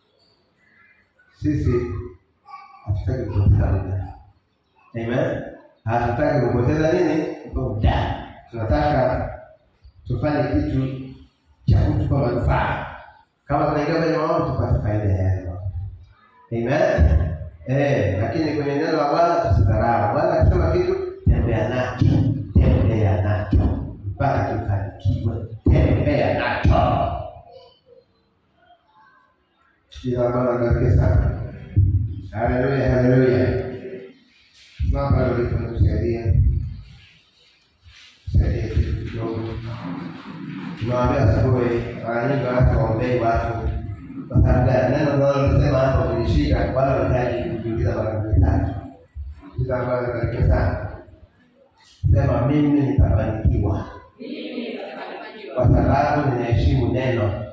Sisi hatutaki kupoteza muda. Amen. Hatutaki kupoteza nini? Muda. Tunataka tufanye kitu cha kutupa manufaa. Kama tunaingia kwenye mambo tupate faida yake. Amen. Eh, lakini kwenye neno la Bwana tusidharau. Bwana akisema kitu tembea nacho, tembea nacho mpaka kifanikiwe. Tembea nacho. Jina la Bwana libarikiwe sana. Haleluya, haleluya. Mama leo tunasaidia. Saidia kidogo. Tunaambia asubuhi mara nyingi watu waombee watu. Kwa sababu neno linalosema hapo kulishika wala unahitaji kujiuliza mara mbili tatu. Jina la Bwana libarikiwe sana. Sema mimi nitafanikiwa. Kwa sababu ninaheshimu neno.